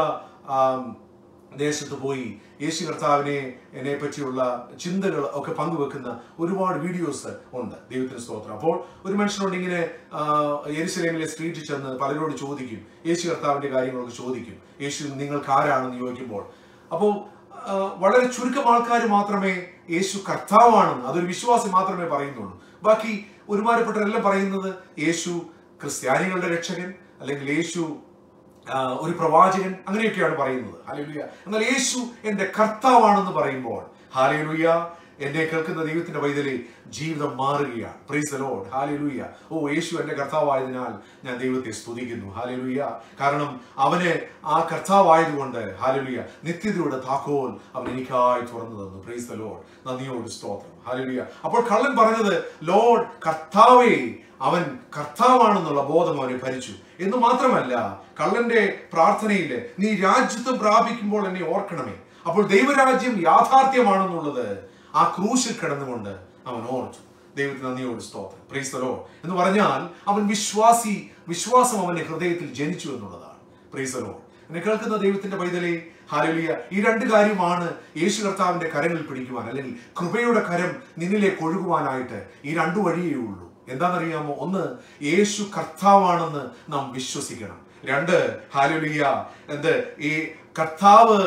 ദേശത്ത് പോയി യേശു കർത്താവിനെ എന്നെ പറ്റിയുള്ള ചിന്തകൾ ഒക്കെ പങ്കുവെക്കുന്ന ഒരുപാട് വീഡിയോസ് ഉണ്ട്. ദൈവത്തിന് സ്തോത്രം. അപ്പോൾ ഒരു മനുഷ്യനോട് ഇങ്ങനെ യെരുശലേമിലെ സ്ട്രീറ്റിൽ ചെന്ന് പലരോട് ചോദിക്കും, യേശു കർത്താവിന്റെ കാര്യങ്ങളൊക്കെ ചോദിക്കും. യേശു നിങ്ങൾക്ക് ആരാണെന്ന് ചോദിക്കുമ്പോൾ അപ്പോൾ വളരെ ചുരുക്കം ആൾക്കാർ മാത്രമേ യേശു കർത്താവാണെന്ന്, അതൊരു വിശ്വാസം മാത്രമേ പറയുന്നുള്ളൂ. ബാക്കി ഒരുമാരപ്പെട്ടവരെല്ലാം പറയുന്നത് യേശു ക്രിസ്ത്യാനികളുടെ രക്ഷകൻ, അല്ലെങ്കിൽ യേശു ഒരു പ്രവാചകൻ, അങ്ങനെയൊക്കെയാണ് പറയുന്നത്. ഹല്ലേലൂയ. എന്നാൽ യേശു എന്റെ കർത്താവാണെന്ന് പറയുമ്പോൾ ഹല്ലേലൂയ, എന്നെ കേൾക്കുന്ന ദൈവത്തിന്റെ പൈതലേ, ജീവിതം മാറുകയാണ്. Praise the Lord. ഹല്ലേലൂയ. ഓ, യേശു എന്റെ കർത്താവായതിനാൽ ഞാൻ ദൈവത്തെ സ്തുതിക്കുന്നു. ഹല്ലേലൂയ. കാരണം അവന് ആ കർത്താവായതുകൊണ്ട് ഹല്ലേലൂയ നിത്യതയുടെ താക്കോൽ അവൻ എനിക്കായി തുറന്നു തന്നു. Praise the Lord. നന്ദിയോട് സ്തോത്രം. ഹല്ലേലൂയ. അപ്പോൾ കള്ളൻ പറഞ്ഞത്, ലോർഡ് കർത്താവേ, അവൻ കർത്താവാണെന്നുള്ള ബോധം അവനെ ഭരിച്ചു. എന്ന് മാത്രമല്ല, കള്ളന്റെ പ്രാർത്ഥനയില് നീ രാജ്യത്വം പ്രാപിക്കുമ്പോൾ എന്നെ ഓർക്കണമേ. അപ്പോൾ ദൈവരാജ്യം യാഥാർത്ഥ്യമാണെന്നുള്ളത് ആ ക്രൂശിൽ കിടന്നുകൊണ്ട് അവൻ ഓർത്തു. ദൈവത്തിന് നന്ദിയോട് സ്തോത്രം. Praise the Lord. എന്ന് പറഞ്ഞാൽ അവൻ വിശ്വാസി, വിശ്വാസം അവന്റെ ഹൃദയത്തിൽ ജനിച്ചു എന്നുള്ളതാണ്. Praise the Lord. എന്നെ കേൾക്കുന്ന ദൈവത്തിന്റെ പൈതലേ, ഹല്ലേലൂയ, ഈ രണ്ട് കാര്യമാണ് യേശു കർത്താവിന്റെ കരങ്ങളിൽ പിടിക്കുവാൻ, അല്ലെങ്കിൽ കൃപയുടെ കരം നിന്നിലേക്ക് ഒഴുകുവാനായിട്ട് ഈ രണ്ടു വഴിയേ ഉള്ളൂ. എന്താണെന്നറിയാമോ? ഒന്ന്, യേശു കർത്താവാണെന്ന് നാം വിശ്വസിക്കണം. രണ്ട്, ഹല്ലേലൂയ, എന്ത് ഈ കർത്താവ്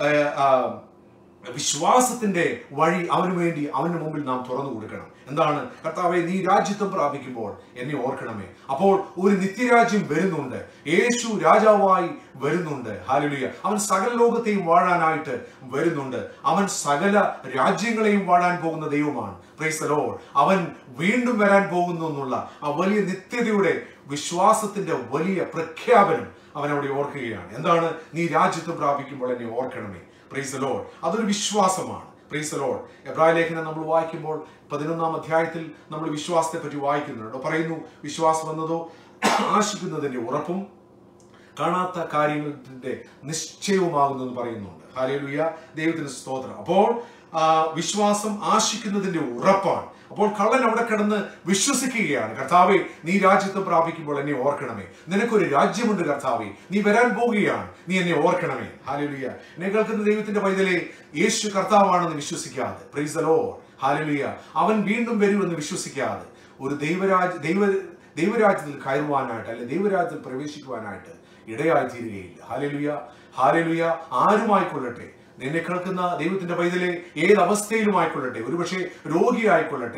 വിശ്വാസത്തിന്റെ വഴി അവന് വേണ്ടി അവന് മുമ്പിൽ നാം തുറന്നു കൊടുക്കണം. എന്താണ്? കർത്താവേ നീ രാജ്യത്വം പ്രാപിക്കുമ്പോൾ എന്നെ ഓർക്കണമേ. അപ്പോൾ ഒരു നിത്യരാജ്യം വരുന്നുണ്ട്. യേശു രാജാവായി വരുന്നുണ്ട്. ഹല്ലേലൂയ. അവൻ സകല ലോകത്തെയും വാഴാനായിട്ട് വരുന്നുണ്ട്. അവൻ സകല രാജ്യങ്ങളെയും വാഴാൻ പോകുന്ന ദൈവമാണ്. Praise the Lord. അവൻ വീണ്ടും വരാൻ പോകുന്നു എന്നുള്ള ആ വലിയ നിത്യതയുടെ വിശ്വാസത്തിന്റെ വലിയ പ്രഖ്യാപനം അവൻ അവിടെ ഓർക്കുകയാണ്. എന്താണ്? നീ രാജ്യത്വം പ്രാപിക്കുമ്പോൾ എന്നെ ഓർക്കണമേ. Praise the Lord. അതൊരു വിശ്വാസമാണ്. Praise the Lord. എബ്രായ ലേഖനം നമ്മൾ വായിക്കുമ്പോൾ പതിനൊന്നാം അധ്യായത്തിൽ നമ്മൾ വിശ്വാസത്തെ പറ്റി വായിക്കുന്നുണ്ട്. പറയുന്നു, വിശ്വാസം എന്നതോ ആശിക്കുന്നതിന്റെ ഉറപ്പും കാണാത്ത കാര്യങ്ങളുടെ നിശ്ചയവുമാകുന്നു എന്ന് പറയുന്നുണ്ട്. ഹല്ലേലൂയ. ദൈവത്തിന് സ്തോത്രം. അപ്പോൾ വിശ്വാസം ആശിക്കുന്നതിന്റെ ഉറപ്പാണ്. അപ്പോൾ കള്ളൻ അവിടെ കിടന്ന് വിശ്വസിക്കുകയാണ്, കർത്താവേ നീ രാജ്യത്വം പ്രാപിക്കുമ്പോൾ എന്നെ ഓർക്കണമേ. നിനക്കൊരു രാജ്യമുണ്ട് കർത്താവേ, നീ വരാൻ പോവുകയാണ്, നീ എന്നെ ഓർക്കണമേ. ഹല്ലേലൂയ. എന്നെ കേൾക്കുന്ന ദൈവത്തിന്റെ പൈതലേ, യേശു കർത്താവാണെന്ന് വിശ്വസിക്കാതെ, പ്രൈസ് ദി ലോർഡ്, ഹല്ലേലൂയ. അവൻ വീണ്ടും വരുമെന്ന് വിശ്വസിക്കാതെ ഒരു ദൈവരാജ ദൈവ ദൈവരാജ്യത്തിൽ കയറുവാനായിട്ട് അല്ലെങ്കിൽ ദൈവരാജ്യത്തിൽ പ്രവേശിക്കുവാനായിട്ട് ഇടയായി തീരുകയില്ല. Hallelujah, hallelujah. ആരുമായിക്കൊള്ളട്ടെ, നിന്നെ കേൾക്കുന്ന ദൈവത്തിന്റെ പൈതലെ ഏത് അവസ്ഥയിലുമായിക്കൊള്ളട്ടെ, ഒരുപക്ഷെ രോഗിയായിക്കൊള്ളട്ടെ,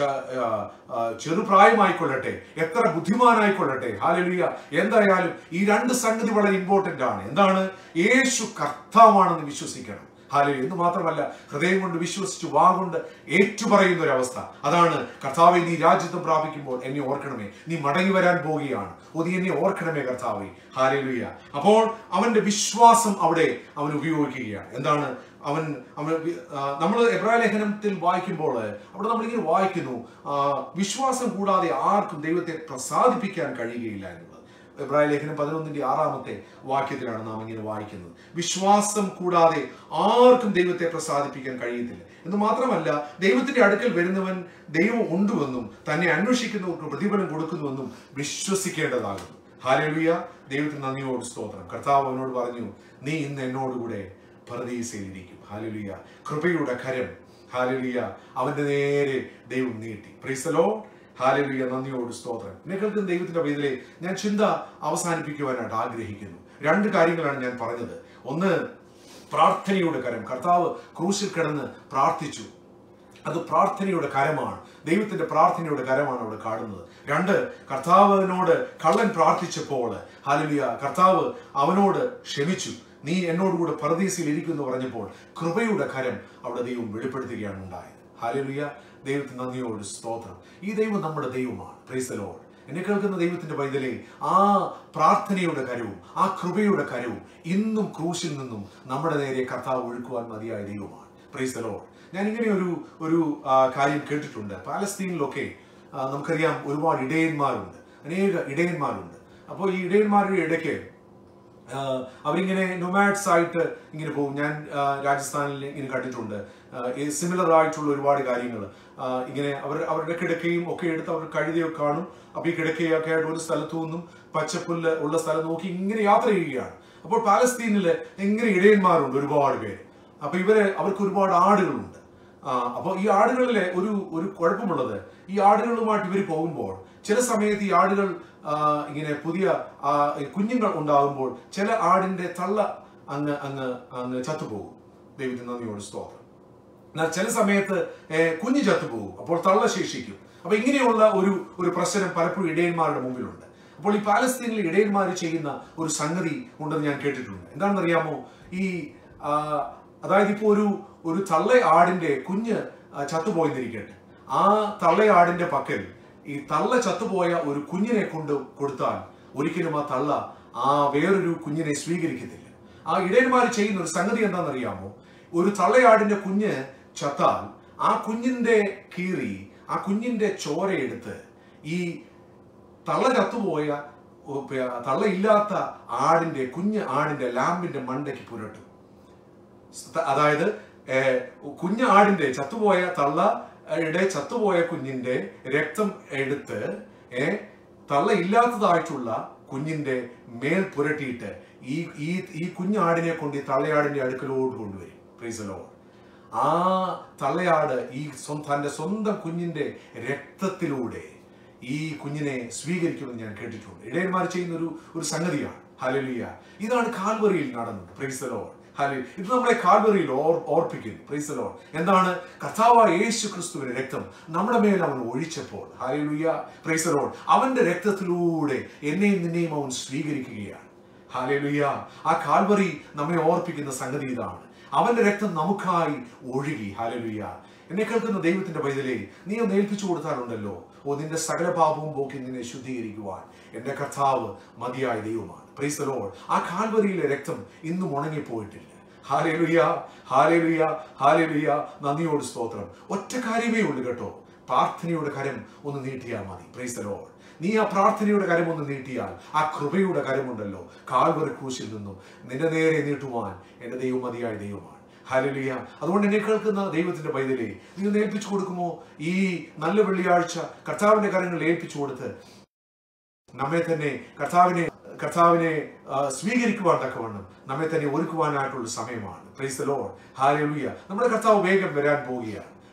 ചെറുപ്രായമായിക്കൊള്ളട്ടെ, എത്ര ബുദ്ധിമാനായിക്കൊള്ളട്ടെ, ഹല്ലേലൂയ, എന്തായാലും ഈ രണ്ട് സംഗതി വളരെ ഇമ്പോർട്ടന്റ് ആണ്. എന്താണ്? യേശു കർത്താവാണെന്ന് വിശ്വസിക്കണം. ഹല്ലേലൂയ. എന്ന് മാത്രമല്ല, ഹൃദയം കൊണ്ട് വിശ്വസിച്ച് വാ കൊണ്ട് ഏറ്റുപറയുന്ന ഒരു അവസ്ഥ. അതാണ് കർത്താവെ, നീ രാജ്യത്വം പ്രാപിക്കുമ്പോൾ എന്നെ ഓർക്കണമേ, നീ മടങ്ങി വരാൻ പോവുകയാണ്, ഓ നീ എന്നെ ഓർക്കണമേ കർത്താവേ. ഹല്ലേലൂയ. അപ്പോൾ അവന്റെ വിശ്വാസം അവിടെ അവൻ ഉപയോഗിക്കുകയാണ്. എന്താണ് അവൻ അവൻ നമ്മൾ എബ്രായ ലേഖനത്തിൽ വായിക്കുമ്പോൾ അവിടെ നമ്മളിങ്ങനെ വായിക്കുന്നു, വിശ്വാസം കൂടാതെ ആർക്കും ദൈവത്തെ പ്രസാദിപ്പിക്കാൻ കഴിയുകയില്ല എന്നുള്ളത്. എബ്രായ ലേഖനം പതിനൊന്നിന്റെ ആറാമത്തെ വാക്യത്തിലാണ് നാം ഇങ്ങനെ വായിക്കുന്നത്. വിശ്വാസം കൂടാതെ ആർക്കും ദൈവത്തെ പ്രസാദിപ്പിക്കാൻ കഴിയത്തില്ല എന്ന് മാത്രമല്ല, ദൈവത്തിന്റെ അടുക്കൽ വരുന്നവൻ ദൈവം ഉണ്ടുവെന്നും തന്നെ അന്വേഷിക്കുന്നവർക്ക് പ്രതിഫലം കൊടുക്കുന്നുവെന്നും വിശ്വസിക്കേണ്ടതാകുന്നു. ഹല്ലേലൂയ. ദൈവത്തിന് നന്ദിയോട് സ്തോത്രം. കർത്താവ് അവനോട് പറഞ്ഞു, നീ ഇന്ന് എന്നോടുകൂടെ പരദീസയിലിരിക്കും. ഹല്ലേലൂയ. കൃപയുടെ കരം, ഹല്ലേലൂയ, അവന്റെ നേരെ ദൈവം നീട്ടി. Praise the Lord. ഹല്ലേലൂയ. നന്ദിയോട് സ്തോത്രം. എന്നെ കേൾക്കുന്ന ദൈവത്തിന്റെ പേരിലെ ഞാൻ ചിന്ത അവസാനിപ്പിക്കുവാനായിട്ട് ആഗ്രഹിക്കുന്നു. രണ്ട് കാര്യങ്ങളാണ് ഞാൻ പറഞ്ഞത്. ഒന്ന്, പ്രാർത്ഥനയുടെ കരം. കർത്താവ് ക്രൂശിൽ കിടന്ന് പ്രാർത്ഥിച്ചു, അത് പ്രാർത്ഥനയുടെ കരമാണ്. ദൈവത്തിന്റെ പ്രാർത്ഥനയുടെ കരമാണ് അവിടെ കാണുന്നത്. രണ്ട്, കർത്താവിനോട് കള്ളൻ പ്രാർത്ഥിച്ചപ്പോൾ ഹല്ലേലൂയ, കർത്താവ് അവനോട് ക്ഷമിച്ചു. നീ എന്നോടുകൂടെ പരദീസയിൽ ഇരിക്കുന്നു പറഞ്ഞപ്പോൾ കൃപയുടെ കരം അവിടെ ദൈവം വെളിപ്പെടുത്തുകയാണ് ഉണ്ടായത്. ഹല്ലേലൂയ. ദൈവത്തിന് നന്ദിയോട് സ്തോത്രം. ഈ ദൈവം നമ്മുടെ ദൈവമാണ്. Praise the Lord. എന്നെ കേൾക്കുന്ന ദൈവത്തിന്റെ പൈതലേ, ആ പ്രാർത്ഥനയുടെ കരവും ആ കൃപയുടെ കരവും ഇന്നും ക്രൂശിൽ നിന്നും നമ്മുടെ നേരെ കർത്താവ് ഒഴുക്കുവാൻ മതിയായ ദൈവമാണ്. Praise the Lord. ഞാൻ ഇങ്ങനെ ഒരു ഒരു കാര്യം കേട്ടിട്ടുണ്ട്. പാലസ്തീനിലൊക്കെ നമുക്കറിയാം ഒരുപാട് ഇടയന്മാരുണ്ട്, അനേക ഇടയന്മാരുണ്ട്. അപ്പോൾ ഈ ഇടയന്മാരുടെ ഇടയ്ക്ക് അവരിങ്ങനെ നൊമാഡ്സ് ആയിട്ട് ഇങ്ങനെ പോകും. ഞാൻ രാജസ്ഥാനിൽ ഇങ്ങനെ കണ്ടിട്ടുണ്ട്. സിമിലർ ആയിട്ടുള്ള ഒരുപാട് കാര്യങ്ങൾ ഇങ്ങനെ അവർ അവരുടെ കിടക്കയും ഒക്കെ എടുത്ത് അവർ കഴുതിയൊക്കെ കാണും. അപ്പൊ ഈ കിടക്കയൊക്കെ ആയിട്ട് ഒരു സ്ഥലത്തു നിന്നും പച്ചപ്പുല്ല് ഉള്ള സ്ഥലം നോക്കി ഇങ്ങനെ യാത്ര ചെയ്യുകയാണ്. അപ്പോൾ പാലസ്തീനിൽ ഇങ്ങനെ ഇടയന്മാരുണ്ട് ഒരുപാട് പേര്. അപ്പൊ ഇവര് അവർക്ക് ഒരുപാട് ആടുകളുണ്ട്. അപ്പോൾ ഈ ആടുകളിലെ ഒരു ഒരു കുഴപ്പമുള്ളത്, ഈ ആടുകളുമായിട്ട് ഇവർ പോകുമ്പോൾ ചില സമയത്ത് ഈ ആടുകൾ ഇങ്ങനെ പുതിയ കുഞ്ഞുങ്ങൾ ഉണ്ടാകുമ്പോൾ ചില ആടിന്റെ തള്ള അങ്ങ് അങ്ങ് അങ്ങ് ചത്തുപോകും. ദൈവത്തിന് നന്ദിയോട് സ്തോത്രം. എന്നാൽ ചില സമയത്ത് കുഞ്ഞ് ചത്തുപോകും, അപ്പോൾ തള്ള ശേഷിക്കും. അപ്പൊ ഇങ്ങനെയുള്ള ഒരു ഒരു പ്രശ്നം പലപ്പോഴും ഇടയന്മാരുടെ മുമ്പിലുണ്ട്. അപ്പോൾ ഈ പാലസ്തീനിൽ ഇടയന്മാർ ചെയ്യുന്ന ഒരു സംഗതി ഉണ്ടെന്ന് ഞാൻ കേട്ടിട്ടുണ്ട്. എന്താണെന്ന് അറിയാമോ? ഈ അതായത് ഇപ്പോൾ ഒരു ഒരു തള്ള ആടിന്റെ കുഞ്ഞ് ചത്തുപോയെന്നിരിക്കട്ടെ, ആ തള്ള ആടിന്റെ പക്കൽ ഈ തള്ള ചത്തുപോയ ഒരു കുഞ്ഞിനെ കൊണ്ട് കൊടുത്താൽ ഒരിക്കലും ആ തള്ള ആ വേറൊരു കുഞ്ഞിനെ സ്വീകരിക്കത്തില്ല. ആ ഇടയന്മാർ ചെയ്യുന്ന ഒരു സംഗതി എന്താണെന്നറിയാമോ? ഒരു തള്ളയാടിന്റെ കുഞ്ഞ് ചത്താൽ ആ കുഞ്ഞിന്റെ കീറി ആ കുഞ്ഞിന്റെ ചോരയെടുത്ത് ഈ തള്ള ചത്തുപോയ തള്ളയില്ലാത്ത ആടിന്റെ കുഞ്ഞ് ആടിന്റെ ലാമ്പിന്റെ മണ്ടയ്ക്ക് പുരട്ടും. അതായത് കുഞ്ഞ് ആടിന്റെ ചത്തുപോയ തള്ളയുടെ ചത്തുപോയ കുഞ്ഞിന്റെ രക്തം എടുത്ത് ഏ തള്ള ഇല്ലാത്തതായിട്ടുള്ള കുഞ്ഞിന്റെ മേൽ പുരട്ടിയിട്ട് ഈ ഈ ഈ കുഞ്ഞാടിനെ കൊണ്ട് ഈ തള്ളയാടിന്റെ അടുക്കലോട്ട് കൊണ്ടുവരും. Praise the Lord. ആ തള്ളയാട് ഈ തന്റെ സ്വന്തം കുഞ്ഞിന്റെ രക്തത്തിലൂടെ ഈ കുഞ്ഞിനെ സ്വീകരിക്കുമെന്ന് ഞാൻ കേട്ടിട്ടുണ്ട്. ഇടയന്മാർ ചെയ്യുന്ന ഒരു ഒരു സംഗതിയാണ്. ഹല്ലേലൂയ. ഇതാണ് കാൽവറിയിൽ നടന്നത്. Praise the Lord. ഹല്ലേലൂയ. ഇത് നമ്മളെ കാൽവറിയിൽ ഓർ ഓർപ്പിക്കുന്നു. Praise the Lord. എന്താണ്? കർത്താവായ യേശു ക്രിസ്തുവിന്റെ രക്തം നമ്മുടെ മേൽ അവൻ ഒഴിച്ചപ്പോൾ, ഹല്ലേലൂയ, പ്രൈസ് ദി ലോർഡ്, അവന്റെ രക്തത്തിലൂടെ എന്നെയും നിന്നെയും അവൻ സ്വീകരിക്കുകയാണ്. ഹല്ലേലൂയ. ആ കാൽവറി നമ്മെ ഓർപ്പിക്കുന്ന സംഗതി ഇതാണ്. അവന്റെ രക്തം നമുക്കായി ഒഴുകി. ഹല്ലേലൂയ. എന്നെ കേൾക്കുന്ന ദൈവത്തിന്റെ പൈതലേ, നീ ഒന്ന് ഏൽപ്പിച്ചു കൊടുത്താലുണ്ടല്ലോ, ഓ നിന്റെ സകല പാപവും പോക്കി നിന്നെ ശുദ്ധീകരിക്കുവാൻ എന്റെ കർത്താവ് മതിയായ ദൈവമാണ്. Praise the Lord. ആ കാൽവരിയിലെ രക്തം ഇന്നും ഉണങ്ങിപ്പോയിട്ടില്ല. Hallelujah, hallelujah, hallelujah. നന്ദിയോട് സ്തോത്രം. ഒറ്റ കാര്യമേ ഉള്ളൂ കേട്ടോ, പ്രാർത്ഥനയുടെ കരം ഒന്ന് നീട്ടിയാൽ മതി. Praise the Lord. നീ ആ പ്രാർത്ഥനയുടെ കരം ഒന്ന് നീട്ടിയാൽ ആ കൃപയുടെ കരമുണ്ടല്ലോ, കാൽവറി ക്രൂശിൽ നിന്നും നിന്റെ നേരെ നീട്ടുവാൻ എന്റെ ദൈവം മതിയായ ദൈവമാണ്. ഹല്ലേലൂയ. അതുകൊണ്ട് എന്നെ കേൾക്കുന്ന ദൈവത്തിന്റെ പൈതലേ, നീ ഒന്ന് ഏൽപ്പിച്ചു കൊടുക്കുമോ? ഈ നല്ല വെള്ളിയാഴ്ച കർത്താവിന്റെ കരങ്ങളിൽ ഏൽപ്പിച്ചു കൊടുത്ത് നമ്മെ തന്നെ കർത്താവിനെ കർത്താവിനെ സ്വീകരിക്കുവാൻ തക്കവണ്ണം നമ്മെ തന്നെ ഒരുക്കുവാനായിട്ടുള്ള സമയമാണ്. Praise the Lord. ഹല്ലേലൂയ. നമ്മുടെ കർത്താവ് വേഗം വരാൻ പോവുകയാണ്.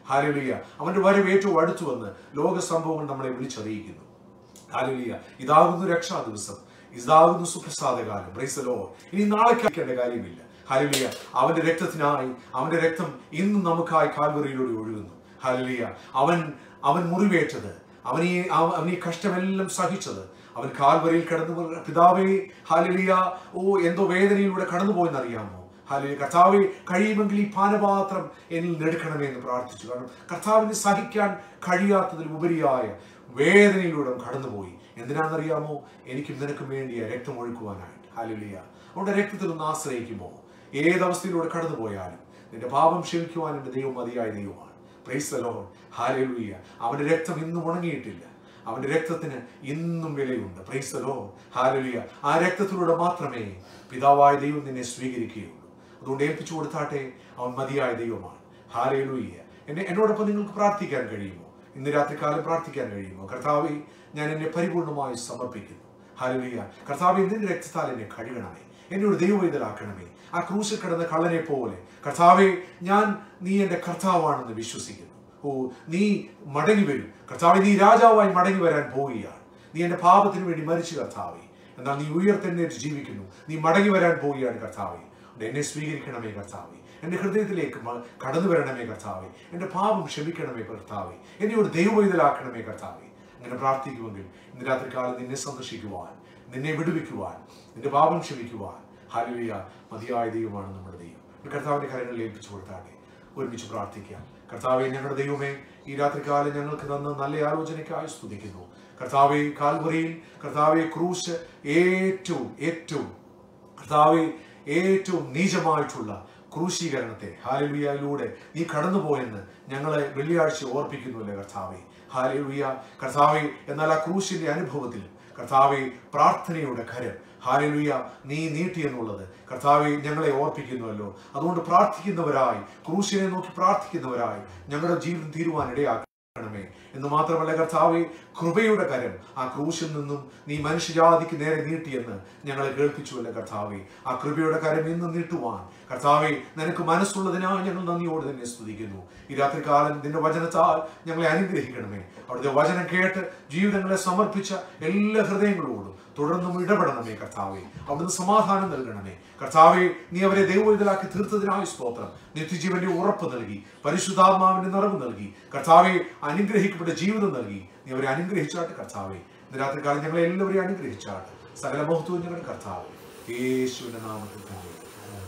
ഹല്ലേലൂയ. അവന്റെ വരവ് ഏറ്റവും അടുത്തു വന്ന് ലോക സംഭവങ്ങൾ നമ്മളെ വിളിച്ചറിയിക്കുന്നു. ഹല്ലേലൂയ. ഇതാകുന്നു രക്ഷാ ദിവസം, ഇതാകുന്നു സുപ്രസാദകാലം. Price the Lord. ഇനി നാളെ കേൾക്കേണ്ട കാര്യമില്ല. ഹല്ലേലൂയ. അവന്റെ രക്തത്തിനായി, അവന്റെ രക്തം ഇന്നും നമുക്കായി കാൽവറിയിലൂടെ ഒഴുകുന്നു. ഹല്ലേലൂയ. അവൻ അവൻ മുറിവേറ്റത്, അവൻ ഈ അവൻ ഈ കഷ്ടമെല്ലാം സഹിച്ചത്, അവൻ കാൽവറിയിൽ കടന്നു. പിതാവേ ഹല്ലേലൂയ, ഓ എന്തോ വേദനയിലൂടെ കടന്നുപോയെന്നറിയാമോ? ഹല്ലേലൂയ. കർത്താവേ, കഴിയുമെങ്കിൽ ഈ പാനപാത്രം എന്നിൽ നെടുക്കണമേ എന്ന് പ്രാർത്ഥിച്ചു. കാരണം കർത്താവിന് സഹിക്കാൻ കഴിയാത്തതിൽ ഉപരിയായ വേദനയിലൂടെ കടന്നുപോയി. എന്തിനാണെന്നറിയാമോ? എനിക്കും നിനക്കും വേണ്ടിയ രക്തം ഒഴുക്കുവാനായിട്ട്. ഹല്ലേലൂയ. അവരുടെ രക്തത്തിലൊന്ന് ആശ്രയിക്കുമോ? ഏതവസ്ഥയിലൂടെ കടന്നു പോയാലും നിന്റെ പാപം ക്ഷമിക്കുവാൻ എൻ്റെ ദൈവം മതിയായ ദൈവമാണ്. Praise the Lord. ഹല്ലേലൂയ. അവന്റെ രക്തം ഇന്നും ഉണങ്ങിയിട്ടില്ല. അവന്റെ രക്തത്തിന് ഇന്നും വിലയുണ്ട്. Praise the Lord. ഹല്ലേലൂയ. ആ രക്തത്തിലൂടെ മാത്രമേ പിതാവായ ദൈവം നിന്നെ സ്വീകരിക്കുകയുള്ളൂ. അതുകൊണ്ട് ഏൽപ്പിച്ചു കൊടുത്താട്ടെ, അവൻ മതിയായ ദൈവമാണ്. ഹല്ലേലൂയ. എന്നെ എന്നോടൊപ്പം നിങ്ങൾക്ക് പ്രാർത്ഥിക്കാൻ കഴിയുമോ? ഇന്ന് രാത്രികാലം പ്രാർത്ഥിക്കാൻ കഴിയുമോ? കർത്താവേ, ഞാൻ എന്നെ പരിപൂർണമായി സമർപ്പിക്കുന്നു. ഹല്ലേലൂയ. കർത്താവേ, നിന്റെ രക്തത്താൽ എന്നെ കഴുകണമേ, എന്നോട് ദൈവവേദലാക്കണമേ. ആ ക്രൂശിൽ കിടന്ന കള്ളനെ പോലെ കർത്താവേ, ഞാൻ നീ എൻ്റെ കർത്താവാണെന്ന് വിശ്വസിക്കുന്നു. ഓ, നീ മടങ്ങി വരും കർത്താവേ. നീ രാജാവായി മടങ്ങി വരാൻ പോവുകയാണ്. നീ എൻ്റെ പാപത്തിന് വേണ്ടി മരിച്ചു കർത്താവേ, എന്നാൽ നീ ഉയർത്തെഴുന്നേറ്റ് ജീവിക്കുന്നു. നീ മടങ്ങി വരാൻ പോവുകയാണ് കർത്താവേ. എന്നെ സ്വീകരിക്കണമേ കർത്താവേ. എൻ്റെ ഹൃദയത്തിലേക്ക് കടന്നു വരണമേ കർത്താവേ. എൻ്റെ പാപം ക്ഷമിക്കണമേ കർത്താവേ. എന്നോട് ദൈവവേദലാക്കണമേ കർത്താവേ. അങ്ങനെ പ്രാർത്ഥിക്കുമെങ്കിൽ ഇന്ന് രാത്രികാലം നിന്നെ സന്ദർശിക്കുവാൻ, നിന്നെ വിടുവിക്കുവാൻ, നിന്റെ പാപം ക്ഷമിക്കുവാൻ ഹല്ലേലൂയ മതിയായ ദൈവമാണ് നമ്മുടെ ദൈവം. കർത്താവിന്റെ കരങ്ങളിൽ ഏൽപ്പിച്ചു കൊടുത്താട്ടെ. ഒരുമിച്ച് പ്രാർത്ഥിക്കാം. കർത്താവെ, ഞങ്ങളുടെ ദൈവമേ, ഈ രാത്രികാലം ഞങ്ങൾക്ക് തന്ന നല്ല ആലോചനയ്ക്കായി സ്തുതിക്കുന്നു. കർത്താവെ, കാൽവറിയിൽ കർത്താവെ ക്രൂശ് ഏറ്റവും ഏറ്റവും കർത്താവെ ഏറ്റവും നീചമായിട്ടുള്ള ക്രൂശീകരണത്തെ ഹല്ലേലൂയയിലൂടെ നീ കടന്നുപോയെന്ന് ഞങ്ങളെ വെള്ളിയാഴ്ച ഓർപ്പിക്കുന്നുവല്ലേ കർത്താവെ. ഹല്ലേലൂയ. കർത്താവെ, എന്നാൽ ആ ക്രൂശിന്റെ അനുഭവത്തിൽ കർത്താവെ പ്രാർത്ഥനയുടെ കരം ഹല്ലേലൂയ നീ നീട്ടി എന്നുള്ളത് കർത്താവെ ഞങ്ങളെ ഓർപ്പിക്കുന്നുവല്ലോ. അതുകൊണ്ട് പ്രാർത്ഥിക്കുന്നവരായി, ക്രൂശിനെ നോക്കി പ്രാർത്ഥിക്കുന്നവരായി ഞങ്ങളുടെ ജീവിതം തീരുവാൻ ഇടയാക്കണമേ എന്ന് മാത്രമല്ല കർത്താവെ, കൃപയുടെ കരം ആ ക്രൂശിൽ നിന്നും നീ മനുഷ്യജാതിക്ക് നേരെ നീട്ടിയെന്ന് ഞങ്ങളെ കേൾപ്പിച്ചുവല്ലേ കർത്താവെ. ആ കൃപയുടെ കരം ഇന്ന് നീട്ടുവാൻ കർത്താവെ നിനക്ക് മനസ്സുള്ളതിനായി ഞങ്ങൾ നന്ദിയോട് തന്നെ സ്തുതിക്കുന്നു. ഈ രാത്രികാലം നിന്റെ വചനത്താൽ ഞങ്ങളെ അനുഗ്രഹിക്കണമേ. അവിടുത്തെ വചനം കേട്ട് ജീവിതങ്ങളെ സമർപ്പിച്ച എല്ലാ ഹൃദയങ്ങളോടും തുടർന്നും ഇടപെടണമേ കർത്താവെ. അവിടുന്ന് സമാധാനം നൽകണമേ കർത്താവെ. നീ അവരെ ദൈവവേദലാക്കി തീർത്തതിനായി സ്തോത്രം. നിത്യജീവന്റെ ഉറപ്പ് നൽകി, പരിശുദ്ധാത്മാവിന്റെ നിറവ് നൽകി കർത്താവെ, അനുഗ്രഹിക്കപ്പെട്ട ജീവിതം നൽകി നീ അവരെ അനുഗ്രഹിച്ചാട്ട് കർത്താവെ. ഇന്ന് രാത്രികാലം ഞങ്ങളെ എല്ലാവരെയും അനുഗ്രഹിച്ചാട്ട്. സകല മഹത്വവും ഞങ്ങളുടെ കർത്താവെ യേശുവിന്റെ നാമത്തിൽ തന്നെ.